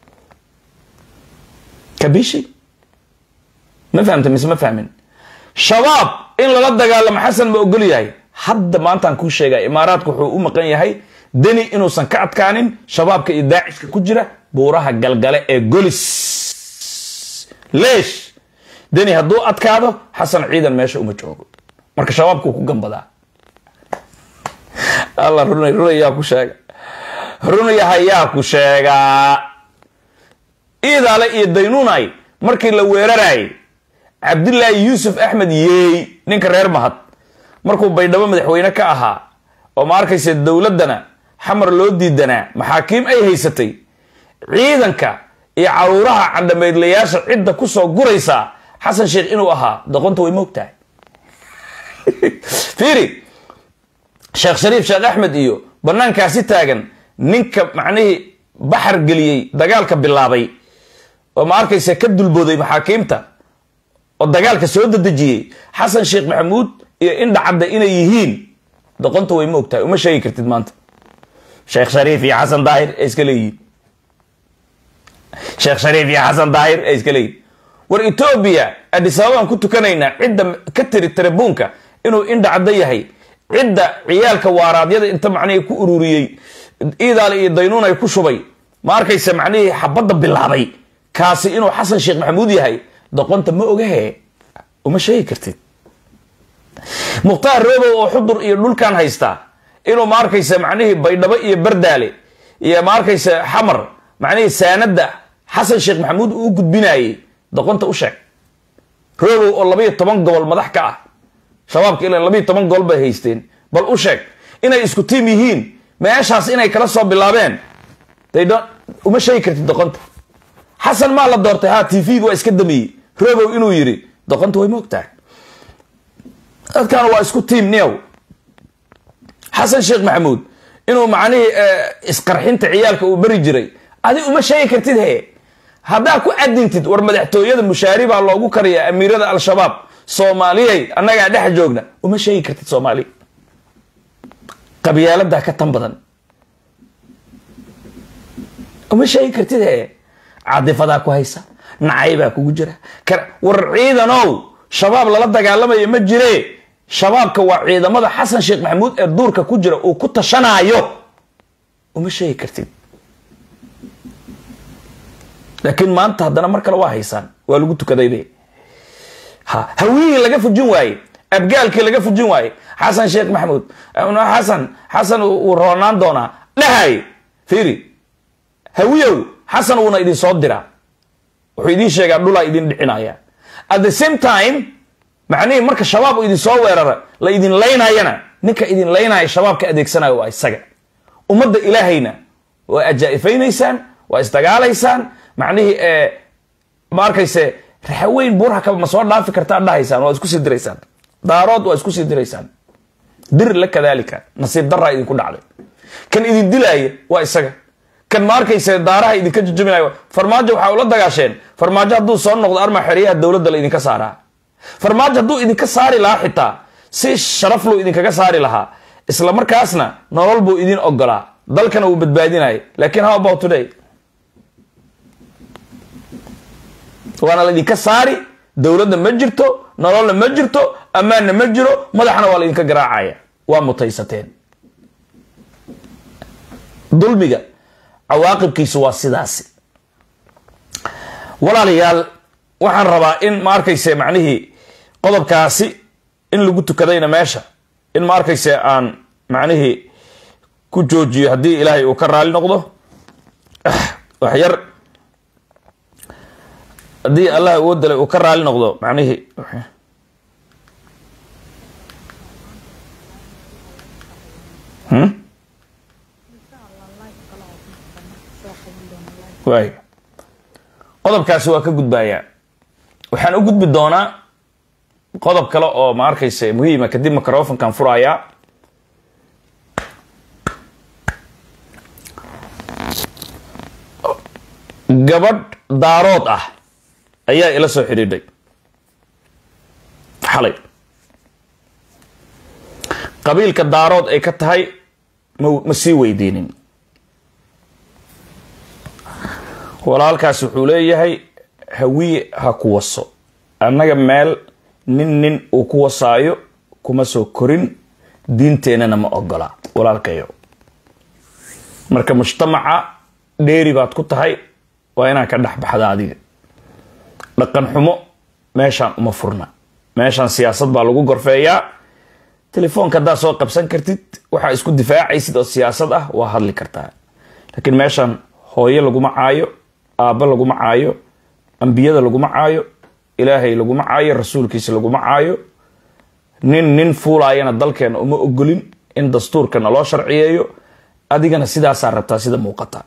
kabishi ma fahamta mise ma fahmin shabaab in lala dagaalamo xasan ma ogol yahay hadda maantaan kuu sheegay imaaraadku wuxuu u maqan yahay deni inuusan ka adkaanin shabaabka iyo daacishka ku jira buuraha galgale ee golis leesh deni hadduu adkaado xasan ciidan meesha uma joogo marka shabaabku ku gambadaa alla runay runay yaa ku sheega runay hayaa ku sheegaa iidaale iyo daynuunay markii la weerarayay cabdillaahi yuusuf axmed yeey ninka reer mahad markuu baydhabo madaxweyne ka ahaa oo ma arkaysa dowladdana xamar loo diidanaa maxaakiim ay haysatay ciidanka iyo caruuraha candhameydlayaasha cidda ku soo guraysaa xasan sheekh inuu ahaa doqonta way moogtahay fiiri sheekh shariif sheekh axmed iyo banaankaasi taagan ninka macnihii baxar geliyey dagaalka bilaabay oo ma arkaysa ka dulbooday maxaakiimta oo dagaalka soo dadejiyey xasan sheekh maxamuud iyo indha cadda inay yihiin doqonta way moogtahay uma sheegi kartid maanta sheekh shariif iyo xasan daahir ay iska leeyihiin sheekh shariif iyo xasan daahir ay iska leeyihiin war etoobiya addis ababaan ku tukanaynaa cidda ka tiri tarabuunka inuu indha cadda yahay cidda ciyaalka waaraadyada inta macnihii ku ururiyey iidaale iyo daynuun ay ku shubay ma arkaysa macnihii xabadda bilaabay kaasi inuu xasan sheekh maxamuud yahay doqonta ma ogahe uma sheegi kartid mukhtaar roobow oo xudur iyo dhulkan haystaa inuu ma arkaysa macnihii baydhabo iyo bardaale iyo ma arkaysa xamar macnihii saanadda xasan sheekh maxamuud uu gudbinayay doqonta u sheeg roobow oo labayo toban gobol madax ka ah shabaabka ilaa labayo toban gobol bay haysteen bal u sheeg inay isku tiim yihiin meeshaas inay kala soo bilaabeen uma sheegi kartid doqonta xasan maa la doortay ha t v-ga waa iska damiyey roobow inuu yiri doqonta way moogtahay dadkan waa isku tiim niyow xasan sheekh maxamuud inuu macnihii isqarxinta ciyaalka uu bari jiray adi uma sheegi kartid he haddaa ku adintid war madaxtooyada mushaari baa loogu kariyaa amiirada al-shabaab soomaaliyay annagaa dhex joogna uma sheegi kartid soomaaliya qabyaaladaa ka tan badan uma sheegi kartid he cadifadaa ku haysa nacaybaa kugu jira war ciidanow shabaab lala dagaalamayo ma jire shabaabka waa ciidamada xasan sheekh maxamuud ee duurka ku jira uu ku tashanaayo uma sheegi kartid laakiin maanta haddana mar kale waa haysaan waa lagu tukadaybe ha hawiyihii laga fujin waaye abgaalkii laga fujin waaye xasan sheekh maxamuud xasan xasan uu roonaan doonaa dhahay fiiri hawiyow xasan uuna idin soo diraa wuxuu idin sheegaa dhulaa idin dhicinaya at the same time macnihii marka shabaab idin soo weerara la idin laynayana ninka idin laynaya shabaabka adeegsanayo waa isaga ummadda ilaahayna waa ajaa'ifaynaysaan waa isdagaalaysaan macnihii ma arkayse raxaweyn buurha kaba ma soo dhaafi kartaa dhahaysaan waa isku sii diraysaan daarood waa isku sii diraysaan dir la kadaalika nasiib daraa idinku dhacday kan idin dilaaya waa isaga kan ma arkayse daaraha idinka jajabinayo farmaajo waxaa ula dagaasheen farmaajo hadduu soo noqdo arma xeryaha dowladda la idinka saaraa farmaajo hadduu idinka saari lahaa xitaa si sharaf luu idinkaga saari lahaa isla markaasna nolol buu idin ogolaa dalkana wuu badbaadinaya laakiin how about today waana la idinka saari dowladda ma jirto nololna ma jirto ammaanna ma jiro madaxna waa la idinka garaacaya waa mutaysateen dulmiga cawaaqibkiisu waa sidaasi walaalayaal waxaan rabaa in ma arkayse macnihii qodobkaasi in lagu tukadayna meesha in ma arkayse aan macnihii ku joojiyo haddii ilaahay uu ka raali noqdo waxyar haddii allah uu dalay uu ka raali noqdo macnihii hmm waay qodobkaasi waa ka gudbayaa waxaan u gudbi doonaa qodob kale oo ma arkaysa muhiima kadib microfonkan furayaa gabadh daarood ah ayaa ila soo xidhiidhay xalay qabiilka daarood ay ka tahay ma sii weydiinin walaalkaas wuxuu leeyahay hawiye ha ku waso annaga meel nin nin uu ku wasaayo kuma soo korin diinteennana ma ogola walaalkayo marka mujtamaca dheeri baad ku tahay waa inaan ka dhex baxda adiga dhaqan xumo meeshaan uma furna meeshaan siyaasad baa lagu gorfeeyaa telefoonka haddaad soo qabsan kartid waxaa isku difaacaysid oo siyaasad ah waa hadli kartaa laakiin meeshaan hooyo laguma caayo aabba laguma caayo ambiyada laguma caayo ilaahay laguma caayo rasuulkiisa laguma caayo nin nin fuulaayana dalkeena uma ogolin in dastuurkana loo sharciyeeyo adigana sidaasaa rabtaa sida muuqata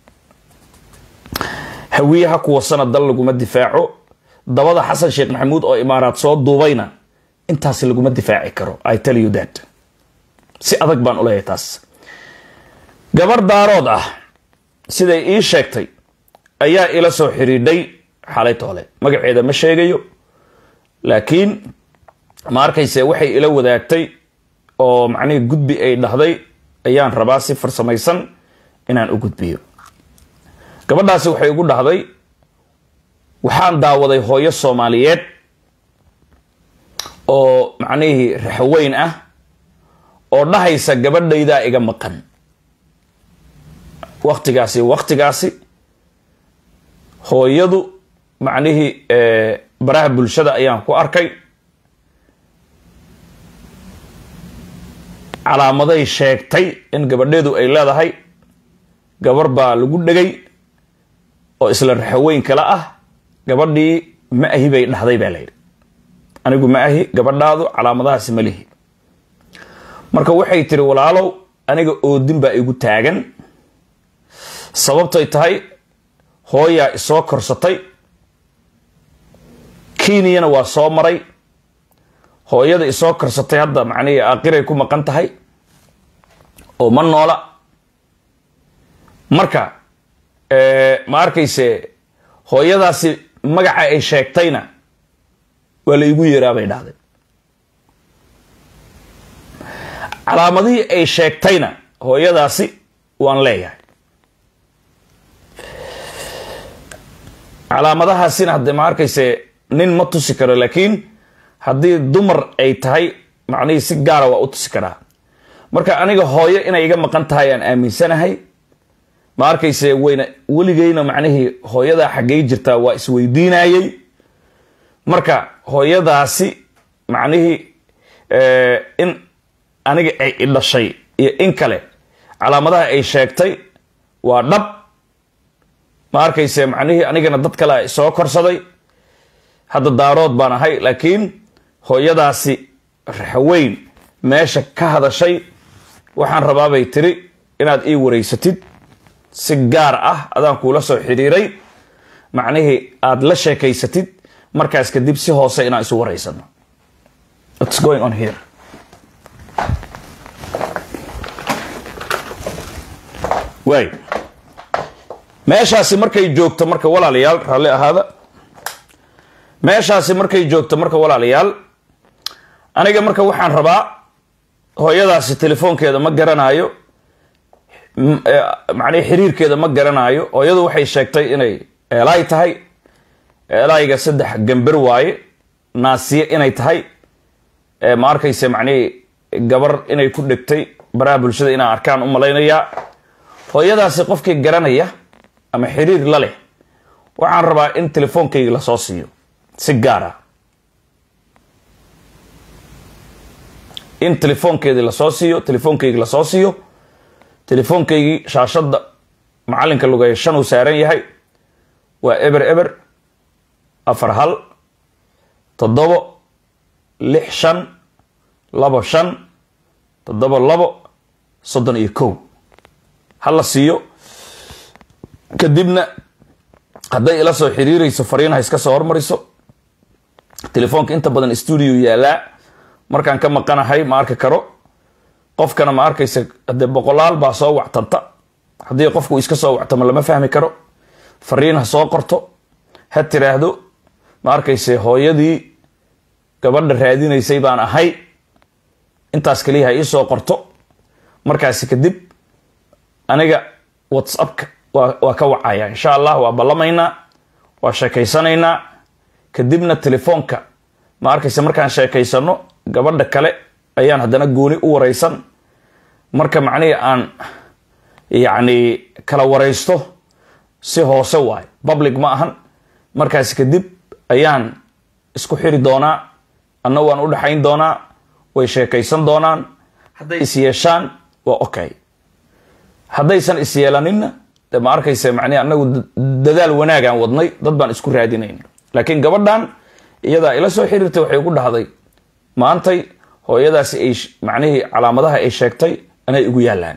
hawiyaha kuwasana dal laguma difaaco dabada xasan sheekh maxamuud oo imaaraad soo duubayna intaasi laguma difaaci karo I tell you that si adag baan u leeyahay taas gabar daarood ah siday ii sheegtay ayaa ila soo xiriidhay xalay toole magaceeda ma sheegayo laakiin ma arkayse waxay ila wadaagtay oo macnihii gudbi ay dhahday ayaan rabaa si farsamaysan inaan u gudbiyo gabadhaasi waxay ugu dhahday waxaan daawaday hooyo Soomaaliyeed oo macnihii raxweyn ah oo dhahaysa gabadhayda iga maqan waqtigaasi waqtigaasi hooyadu macnihii baraha bulshada ayaan ku arkay calaamaday sheegtay in gabadheedu ay leedahay gabar baa lagu dhagay oo isla raxweyn kala ah gabadhii ma ahi bay dhahday baa leeyahay anigu ma ahi gabadhaadu calaamadahaasi ma lihi marka waxay tiri walaalow aniga oodin baa igu taagan sababtay tahay hooyaa isoo korsatay Kenyana waa soo maray hooyada isoo korsatay hadda macnihii aaqiray ku maqan tahay oo ma noola marka ee ma arkayse hooyadaasi magaca ay sheegtayna waa la igu yeeraa bay dhahday calaamadihii ay sheegtayna hooyadaasi waan leeyahay calaamadahaasina hadda ma arkayse nin ma tusi karo laakiin haddii dumar ay tahay macnihii si gaara waa u tusi karaa marka aniga hooyo inay iga maqan tahay aan aaminsanahay ma arkayse weyna weligeyna macnihii hooyadaa xaggay jirtaa waa isweydiinayay marka hooyadaasi macnihii in aniga ay idhashay iyo in kale calaamadaha ay sheegtay waa dhab ma arkayse macnihii anigana dad kale soo korsaday hadda daarood baan ahay laakiin hooyadaasi raxweyn meesha ka hadashay waxaan rabaa bay tiri inaad ii wareysatid si gaar ah adaan kuula soo xiriiray macnihii aad la sheekaysatid markaas kadib si hoose inaan isu wareysano what's going on here way meeshaasi markay joogto marka walaalayaal raalli ahaada meeshaasi markay joogto marka walaalayaal aniga marka waxaan rabaa hooyadaasi telefoonkeeda ma garanaayo macnihii xiriirkeeda ma garanaayo hooyadu waxay sheegtay inay eelaay tahay eelaayga saddex gambar waaye naasiye inay tahay ma arkayse macnihii gabar inay ku dhegtay baraha bulshada inaan arkaan u malaynayaa hooyadaasi qofkii garanaya ama xiriir la leh waxaan rabaa in telefoonkayga lasoo siiyo si gaar ah in telefoonkeedii lasoo siiyo telefoonkaygi lasoo siiyo telefoonkaygii shaashadda macalinka lugeeya shan uu saaran yahay waa eber eber afar hal toddobo lix shan labo shan toddobo labo soddon iyo kow hala siiyo kadibna hadday ila soo xiriirayso fariin ha iska soo hormariso telefoonka inta badan studio yaalaa markaan ka maqanahay ma arki karo qofkana ma arkaysa hadee boqolaal baa soo wactanta haddii qofku iska soo wactamo lama fahmi karo fariin ha soo qorto ha tiraahdo ma arkaysa hooyadii gabadha raadinaysay baan ahay intaas kaliya ha ii soo qorto markaasi kadib aniga whatsappka waa ka wacaya insha allah waa ballamaynaa waa sheekaysanaynaa kadibna telefoonka ma arkaysa markaan sheekaysano gabadha kale ayaan haddana gooni u waraysan marka macnihii aan yacni kala waraysto si hoose waayo public ma ahan markaasi kadib ayaan isku xiri doonaa anna waan u dhaxayn doonaa way sheekaysan doonaan hadday is yeeshaan waa okay haddaysan is yeelaninna de ma arkaysa macnihi annagu dadaal wanaagaan wadnay dad baan isku raadinayn laakiin gabadhan iyadaa ila soo xiriirtay waxay ugu dhahday maantay hooyadaasi ay macnihii calaamadaha ay sheegtay anay igu yaalaan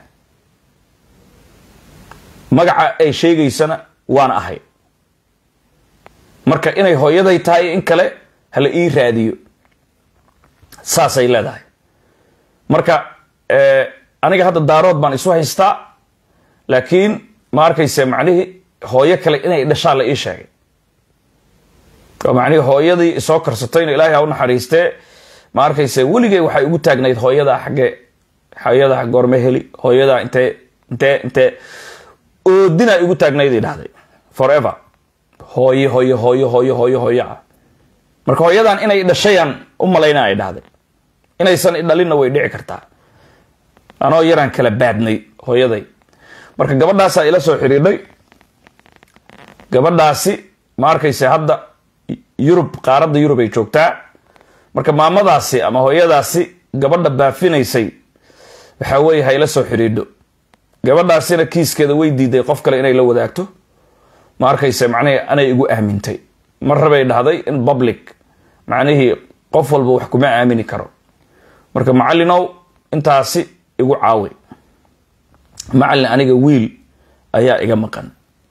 magaca ay sheegaysana waan ahay marka inay hooyaday tahay in kale hala ii raadiyo saasay leedahay marka aniga hadda daarood baan isu haystaa laakiin ma arkaysa macnihii hooyo kale inay dhashaan la ii sheegay oo macnihii hooyadii isoo karsatayna ilaahay ha u naxariistee ma arkaysa weligay waxay ugu taagnayd hooyadaa xaggee hooyadaa goorme heli hooyadaa intee intee intee oodinaa igu taagnayd ay dhahday forever hooyo hooyo hooyo hooyo hooyo hooyo ah marka hooyadan inay dhashayaan u malayna ay dhahday inaysan dhalinna way dhici kartaa anoo yaraan kala baadnay hooyaday marka gabadhaasaa ila soo xiriidhay gabadhaasi ma arkaysa hadda yurub qaaradda yurub ay joogtaa marka maamadaasi ama hooyadaasi gabadha baafinaysay waxaa weeye ha ila soo xiriidho gabadhaasina kiiskeeda way diiday qof kale inay la wadaagto ma arkaysa macnihii anay igu aamintay mar rabay dhahday in public macnihii qof walba wax kuma aamini karo marka macallinow intaasi igu caawi macallin aniga wiil ayaa iga maqan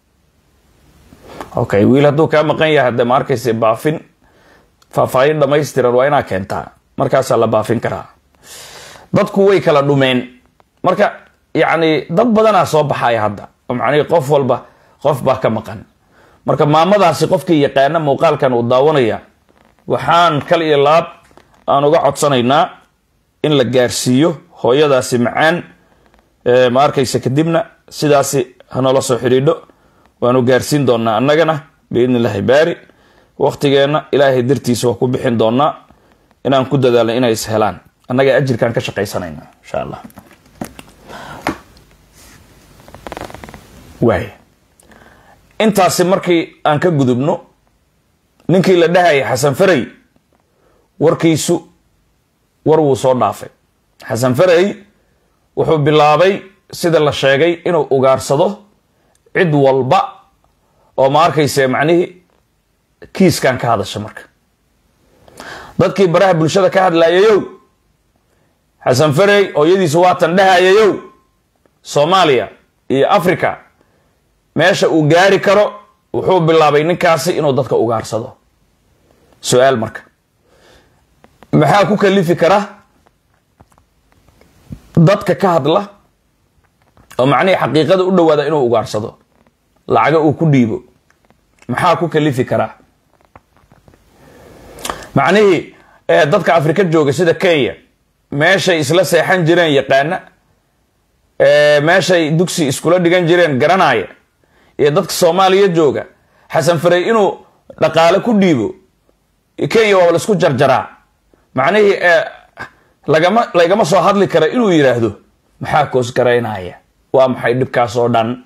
okay wiil hadduu kaa maqan yahay hadde ma arkaysa baafin faahfaahin dhamaystiran waa inaa keentaa markaasaa la baafin karaa dadku way kala dhumeen marka yacni dad badanaa soo baxaya hadda oo macnihii qof walba qof baa ka maqan marka maamadaasi qofkii yaqaana muuqaalkan uu daawanaya waxaan kal iyo laab aan uga codsanaynaa in la gaarsiiyo hooyadaasi macaan ma arkaysa kadibna sidaasi hanoola soo xidhiidho waanu gaarsiin doonaa annagana biidni illaahi baari waqtigeenna ilaahay dartiisa waa ku bixin doonaa inaan ku dadaalno inay is helaan annaga ajirkaan ka shaqaysanayna insha allah waay intaasi markii aan ka gudubno ninkii la dhahayay xasan faray warkiisu war wuu soo dhaafay xasan faray wuxuu bilaabay sida la sheegay inuu ugaarsado cid walba oo ma arkaysa macnihii kiiskan ka hadasha marka dadkii baraha bulshada ka hadlayayow xasan faray hooyadiisu waatan dhahayayow soomaaliya iyo africa meesha uu gaari karo wuxuu bilaabay ninkaasi inuu dadka ugaarsado su-aal marka maxaa ku kalifi kara dadka ka hadla oo macnihii xaqiiqada u dhawaada inuu ugaarsado lacaga uu ku dhiibo maxaa ku kalifi karaa macnihii dadka afrika jooga sida kenya meeshay isla seexan jireen yaqaana meeshay dugsi iskula dhigan jireen garanaya iyo dadka soomaaliya jooga xasan faray inuu dhaqaale ku dhiibo kenya waa la isku jarjaraa macnihii lagama lagama soo hadli kara inuu yiraahdo maxaa koos garaynaya waa maxay dhibkaas oo dhan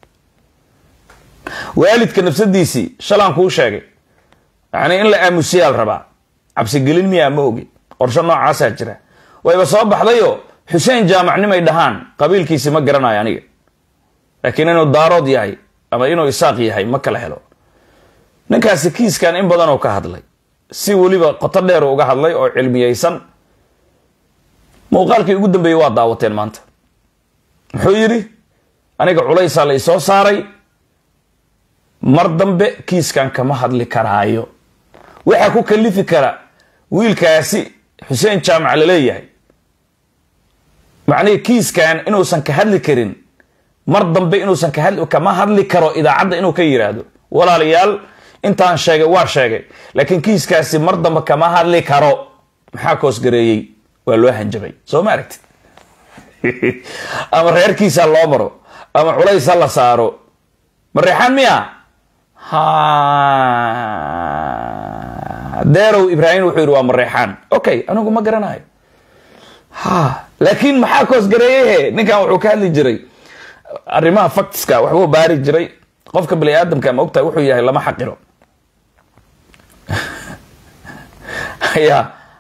waalidka nafsadiisii shalaan kuu sheegay yani in la aamusiyaal rabaa cabsi gelin miyaa ma ogi qorshe noocaasaa jira wayba soo baxdayo xuseen jaamacnimay dhahaan qabiilkiisi ma garanayo aniga laakiin inuu daarood yahay ama inuu isaaq yahay ma kala helo. ninkaasi kiiskan in badan oo ka hadlay, si waliba qoto dheer uga hadlay oo cilmiyeysan. muuqaalkii ugu dambeeyay waa daawateen maanta. muxuu yiri aniga culaysa la soo saaray, mar dambe kiiskan kama hadli karaayo. waxa ku kalifi kara wiilkaasi Xuseen Jaamac la leeyahay, macnii kiiskan inuusan ka hadli karin, mar dambe inuusan ka hadli kama hadli karo idaacadda inuu ka yiraahdo walaalayaal intaan sheegay waa sheegay, laakiin kiiskaasi mar dambe kama hadli karo. maxaa koos gareeyay? waa loo hanjabay. soo ma aragtid? ama reerkiisa loo maro ama culaysa la saaro. mareexan miya ha deerow Ibrahim wuxuu yiri waa mareexan. okay anigu ma garanayo. ha laakiin maxaa koos gareeyay? ninkan wuxuu ka hadli jiray arrimaha factska, waxbuu baari jiray. qofka bini aadamka ma ogtahay wuxuu yahay lama xaqiro. ya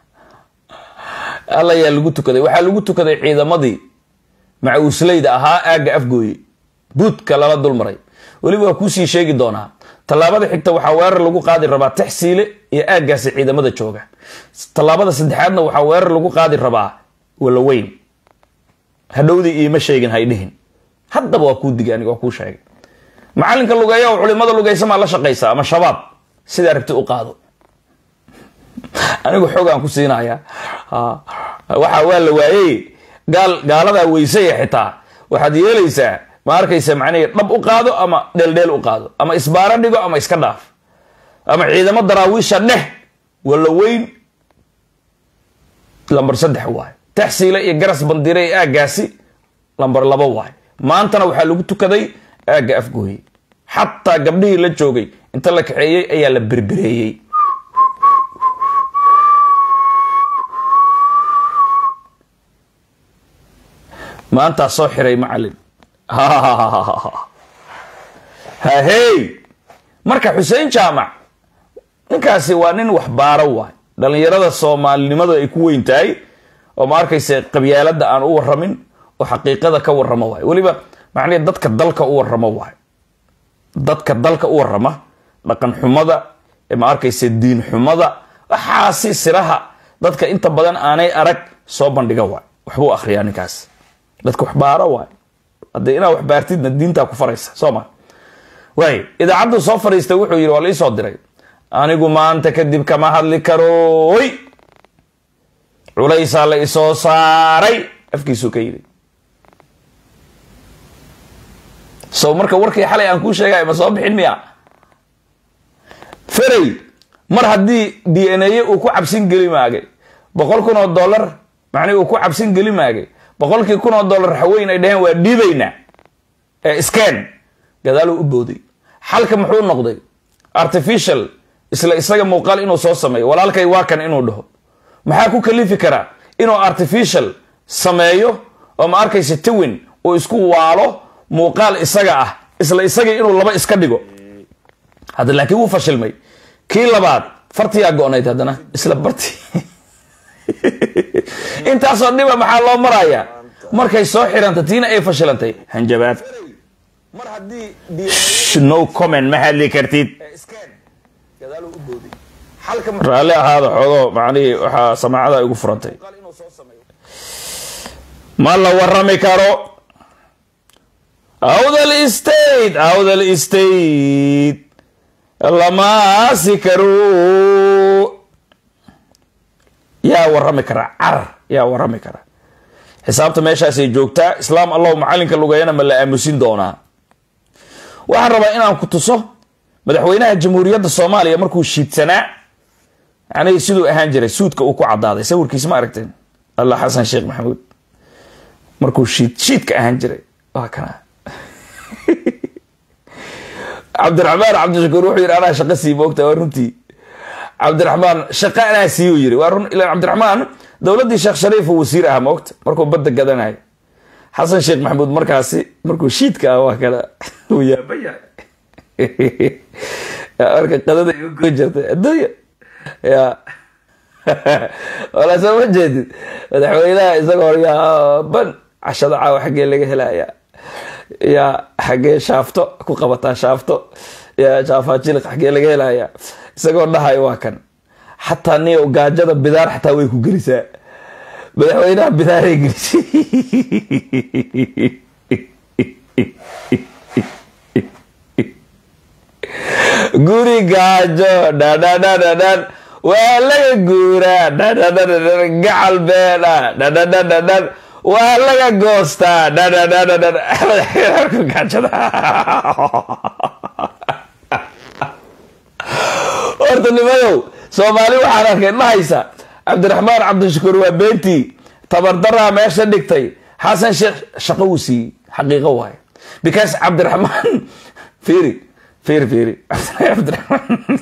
alla yaa lagu tukaday. waxaa lagu tukaday ciidamadii macuuslayda ahaa aaga afgooye, buudka lala dulmaray. weliba waa kuusii sheegi doonaa. tallaabada xigta waxaa weerar lagu qaadi rabaa Taxsiile iyo aaggaasi ciidamada jooga. tallaabada saddexaadna waxaa weerar lagu qaadi rabaa Walaweyn. hadhowdii iima sheegin haydhihin, haddaba waa kuu digay, aniga waa kuu sheegay. macalinka lugeeya oo culimada lugeysa maa la shaqaysa ama shabaab, sidaa rabti u qaado. anigu xoogaan ku siinaya. waxa waa la waayay gaal gaaladaa weysay xitaa waxaad yeelaysaa ma arkaysa macnaheedu dhab u qaado ama dheeldheel u qaado ama isbaara dhigo ama iska dhaaf ama ciidamo daraawiisha dheh. Walaweyn lambar saddex waay, Taxsiile iyo Garas Bandire ee aaggaasi lambar laba waay. maantana waxaa lagu tukaday aagga afgooye. xataa gabdhihii la joogay inta la kaxeeyey ayaa la berbereeyey. maanta soo xiray macallin. ha hey marka Xuseen Jaamac ninkaasi waa nin wax baaro waay. dhalinyarada Soomaalinimada ay ku weyn tahay oo ma arkaysa qabyaalada aan u waramin oo xaqiiqada ka warramo waay. waliba macnii dadka dalka u warramo waay. dadka dalka u warrama dhaqan xumada ee ma arkaysa diin xumada waxaasi siraha dadka inta badan aanay arag soo bandhiga waay. waxbuu akhriyaa ninkaas. dadka wax baaro waay. hadii inaa wax baartidna diinta ku faraysa Sooma. way idaacaddu soo fariistay wuxuu yiri waa la soo diray, anigu maanta kadib kama hadli karo. oy culaysa la soo saaray afkiisu ka yiri. soo marka warkii xalay aan ku sheegay ma soo bixin miya? Ferey mar haddii D N A uu ku cabsin geli maagay boqol kun oo dollar, macnii uu ku cabsin geli maagay boqolkii kun oo dollar haweyn ay dhaheen waa dhiibayna ee scan gadaal u booday. xalka muxuu noqday? artificial isla isaga muuqaal inuu soo sameeyo. walaalkay waa kan inuu dhaho. maxaa ku kalifi kara inuu artificial sameeyo oo ma arkaysa twin oo isku waalo muuqaal isaga ah, isla isaga inuu laba iska dhigo. hadda laakiin wuu fashilmay. kii labaad fartiyaa go'nayd haddana isla barti. intaasoo dhiba maxaa loo marayaa markay soo xiranta tiina ay fashilantay? hanjabaad. mar haddii no comment ma hadli kartid. raalli ahaada xoogo macnihii waxaa samaacada igu furantay. ma la warrami karo. awdal state awdal state lama aasi karo. yaa warrami kara? carar yaa warrami kara. xisaabta meeshaasay joogtaa. islaam allahu macalinka lugeeyana ma la aamusin doonaa? waxaan rabaa inaan ku tuso madaxweynaha jamhuuriyadda Soomaaliya markuu shiidsanaa, yani siduu ahaan jiray, suudka uu ku cadaaday. sawirkiisa ma aragteen? Allah Xasan Sheekh Maxamuud markuu shiid shiidka ahaan jiray waa kana. Cabdiraxmaan Cabdishakuur wuxuu yiri anaa shaqo sii moogtaa. waa runtii Cabdiraxmaan shaqo anaa sii u yiri. waa run. ilaa Cabdiraxmaan dowladii Sheekh Shariif uu wasiir ah moogta markuu badda gadanayo. Xasan Sheekh Maxamuud markaasi markuu shiidka ah waa kala uu yaabaya. arka qadada igu ku jirtay adduunya ya wala soo jeedid madaxweynaha isagoo yaa ban cashada caawa xagee laga helayaa يا حاجة شافته كقبطة شافته يا شافها جلق حاجة لقى لها يا سقول لها يواكن حتى نيو قاجة بدار حتى ويكو جلسة بدأنا بدار يجلس guri gaajo dhadhadhadhadhan waa laga guuraa dhadhadhadhadhan gacal beela dhadhadhadhadhan waa laga goostaa dhadhadhadhadhan gaajada horta nimayow Soomaali waxaan arkay dhahaysa Cabdiraxmaan Cabdishakuur waa beentii tabardaraa meesha dhigtay Xasan Sheekh shaqo uu siiyey xaqiiqo waay because Cabdiraxmaan fiiri فيري فيري عبد الرحمن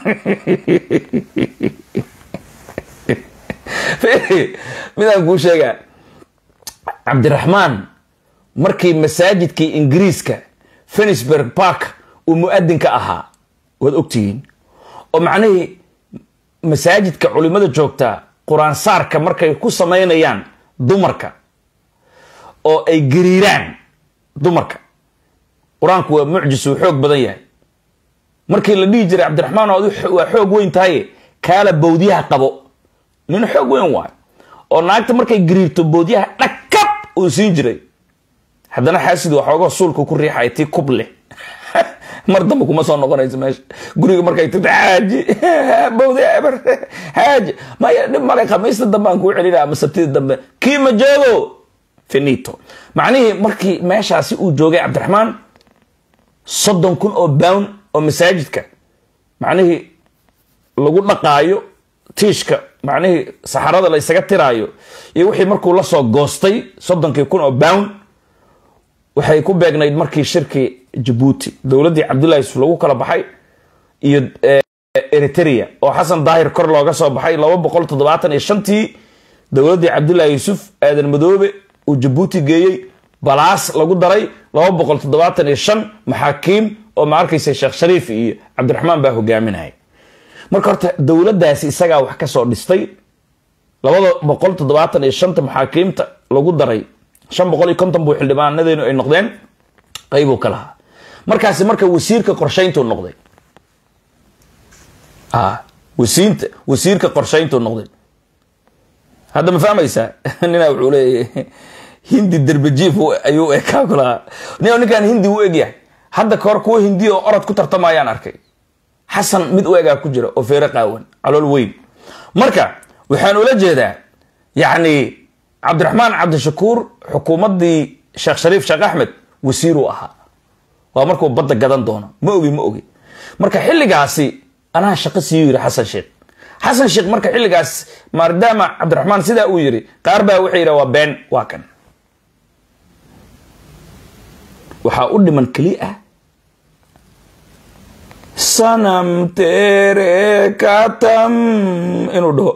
فيري من أقول شيء عبد الرحمن مركي مساجد كي إنجليزكا فينيسبرغ بارك ومؤذن كأها والأكتين ومعناه مساجد كعلماء جوكتا قرآن صار كمركي كوسا ماينيان دمركا أو أي جريران دمركا قرآن كوا معجز وحوق بدنيا markii la dhigi jiray Cabdiraxmaan waa xoog weyn tahay kala boodiyaha qabo nin xoog weyn waay oo naagta markay gariirto boodiyaha dhakab uu siin jiray haddana xaasid waxa uga suulku ku riixay tii kuble mar dambe kuma soo noqonayso meesha guriga markay tidaaji boodiyaha bar haaji ma dhib ma khamiista dambe aan ku celina ama sabtida dambe kii ma joogo finito macnaheedu markii meeshaasi uu joogay Cabdiraxmaan soddon kun oo pound oo masaajidka macnaheedu lagu dhaqaayo tiishka macnaheedu saxarada la isaga tiraayo iyo wixii markuu la soo goostay soddon kun oo pound waxay ku beegnayd markii shirki Djibouti dawladii Cabdullaahi Yusuf lagu kala baxay iyo Eritrea oo Xasan Daahir kor looga soo baxay laba boqol toddobaatan iyo shan tii dawladii Cabdullaahi Yusuf aadan madoobe oo Djibouti geeyay balaas lagu daray laba boqol toddobaatan iyo shan maxaakiim oo ma arkaysa Sheekh Shariif iyo Cabdiraxmaan baa hogaaminay marka horta dawladdaasi isaga wax ka soo dhistay laba boqol toddobaatan iyo shan maxaakiimta lagu daray shan boqol iyo konton buu xildhibaanadeenu ay noqdeen qayb kala markaasi marka wasiirka qorsheyntu noqday ah wasiinta wasiirka qorsheyntu noqday hadda ma fahmaysaa nina wuxuu leeyahay hindi darbajiif ayuu ka kula niyo ninkan hindi uu egyahay hadda koor kuwa hindi oo orod ku tartamayaan arkay Xasan mid u egaa ku jira oo feere qaawan calool weyn marka waxaan ula jeedaa yaani Cabdiraxmaan Cabdishakuur xukuumadii Sheekh Shariif Sheekh Axmed wasiiru ahaa waa markuu badda gadan doono ma ogi ma ogi marka xilligaasi ana shaqo sii yiri Xasan Sheekh Xasan Sheekh marka xilligaas maadaama Cabdiraxmaan sida uu yiri qaar baa waxay yiraahdeen waa been waa kan waxa u dhiman kali ah sanam tere katam inuu dhaho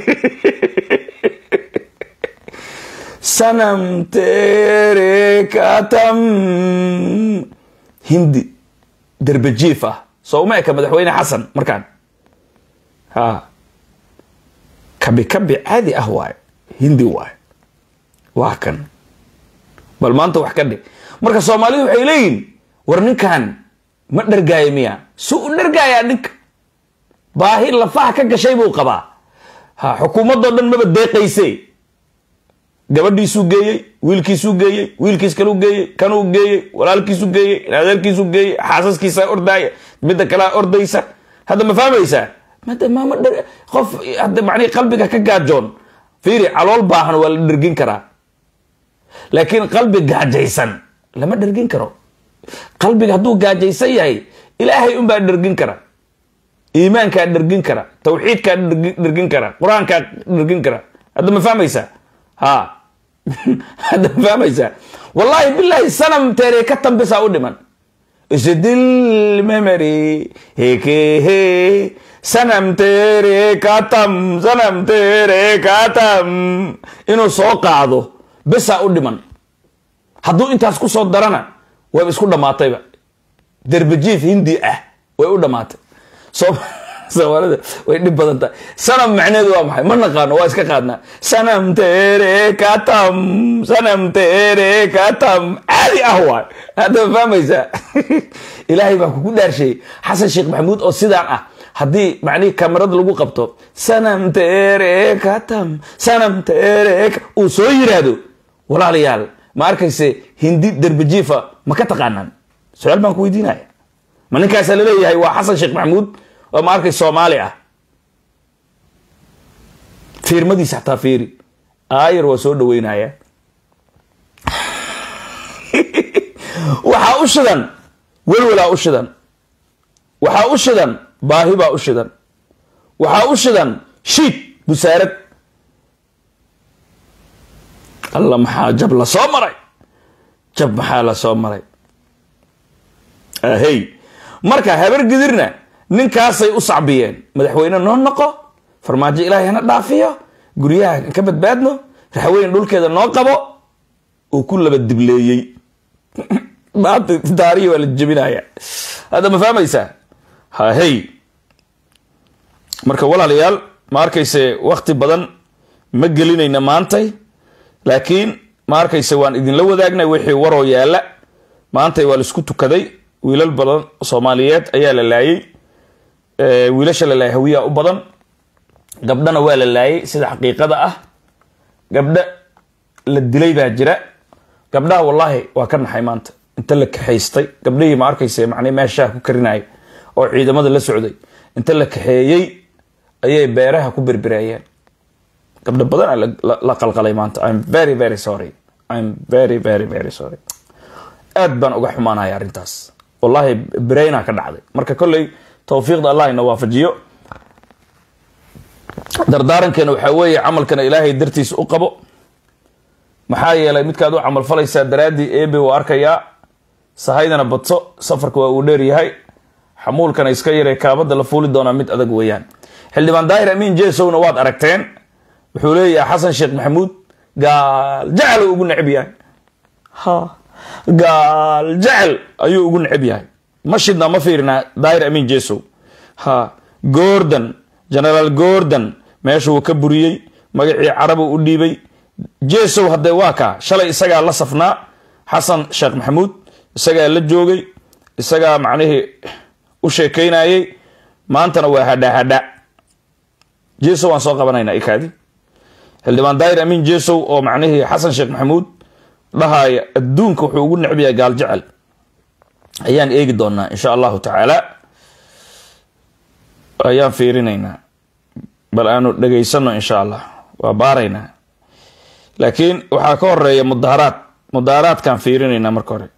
sanam tere katam hindi darbajiif ah soo ma ka madaxweyne Xasan markaan ha kabi kabi caadi ah waay hindi waay waa kan bal maanta wax ka dhig marka Soomaalidu waxay leeyihiin war ninkan ma dhargaay miya soo dhargaaya ninka baahi lafaha ka gashay buu qabaa ha xukuumadda dhan ma deeqaysay gabadhiisu geeyay wiilkiisu geeyay wiilkiis kale u geeyay kan uu geeyay walaalkiisu geeyay adeerkiisu geeyay xaasaskiisa ordaaya mid kale ordaysa hada ma fahmaysaa mada ma qof hada macni qalbiga ka gaajoon fiiri calool baahan waa la dhargin karaa laakiin qalbi gaajaysan lama dhargin karo qalbiga haduu gaajaysan yahay ilaahay un baa dhargin kara iimaanka dhargin kara tawxiidka dhargin kara quraanka dhargin kara hada ma fahmaysaa ha hada ma fahmaysaa wallahi billahi sanam tere ka tambisa u dhiman isdil memory heke he sanam tere katam sanam tere katam inuu soo qaado bisa u dhiman hadduu intaas ku soo darana way isku dhamaatayba darbajiif hindi ah way u dhamaatay soo soomaalida way dhib badan tahay sanam macneedu waa maxay ma naqaano waa iska qaadnaa sanam tere katam sanam tere katam caadi ah waay hadda ma fahmaysaa ilaahay baa kugu dhaarshay xasan sheekh maxamuud oo sidaan ah haddii macnihi kamarad lagu qabto sanam tere katam sanam tere uu soo yiraahdo walaalayaal ma arkayse hindi darbajiifa ma ka taqaanaan su'aal baan ku weydiinaya ma ninkaas la leeyahay waa xasan sheekh maxamuud oo ma arkay Soomaali ah firmadiisa xataa fiiri aayar waa soo dhaweynaya waxa u shidan walwala u shidan waxa u shidan baahi baa u shidan waxa u shidan shiid busaarad Allah maxaa jab la soo maray jab maxaa la soo maray ahey marka habar gidirna ninkaasay u sacbiyeen madaxweyne noo noqo farmaajo ilaahayna dhaafiyo guriyaha ka badbaadno raxweyn dhulkeeda noo qabo oo ku laba dibleeyay baad taariikh wala jabinaya hada ma fahmaysaa ha hey marka walaalayaal ma arkayse waqti badan ma gelinayna maantay laakiin ma arkayse waan idin la wadaagnay wixii waro yaala maantay waa la isku tukaday wiilal badan Soomaaliyeed ayaa la laayay ee wiilasha la laayay hawiya u badan gabdhana waa la laayay sida xaqiiqada ah gabdha la dilay baa jira gabdhaha wallahi waa ka naxay maanta inta la kaxaystay gabdhihii ma arkayse macnaa meesha ku karinay oo ciidamada la socday inta la kaxeeyay ayay beeraha ku birbireeyeen gabdha badan la qalqalay maanta I'm very very sorry I'm very very very sorry aad baan uga xumaanahay arintaas wallahi birayna ka dhacday marka kulay tawfiiqda Allah ina waafajiyo dardaarankeena waxa weeye amalkana Ilaahay dartiis u qabo maxaa yeelay midkaad u amal falaysa daraadi eebe oo arkaya sahaydana badso safarka waa uu dheer yahay xamuulkana iska yaree kaabada la fuuli doona mid adag weeyaan xildhibaan daahir amiin jeesowna waad aragteen wuxuu leeyahay xasan sheekh maxamuud gaal jacel ugu nacib yahay ha gaal jacel ayuu ugu nacib yahay mashidna ma fiirna daahir amiin jeesow ha Gordon General Gordon meesha uu ka buriyay magacii carab u dhiibay jeesow hadee waa ka shalay isaga la safnaa xasan sheekh maxamuud isaga la joogay isaga macnaheedu u sheekeynayay maantana waa hada hada jeesow aan soo qabanayna ikaadi xildhibaan daahir amiin jeesow oo macnaheedu xasan sheekh maxamuud dhahay adduunka wuxuu ugu nacib yahay gaal jacel ayaan eegi doonaa insha Allah taala ayaan fiirinayna bal aanu dhageysano insha Allah waa baarayna laakiin waxa ka horeeya mudaharaad mudaharaad kan fiirinayna marka hore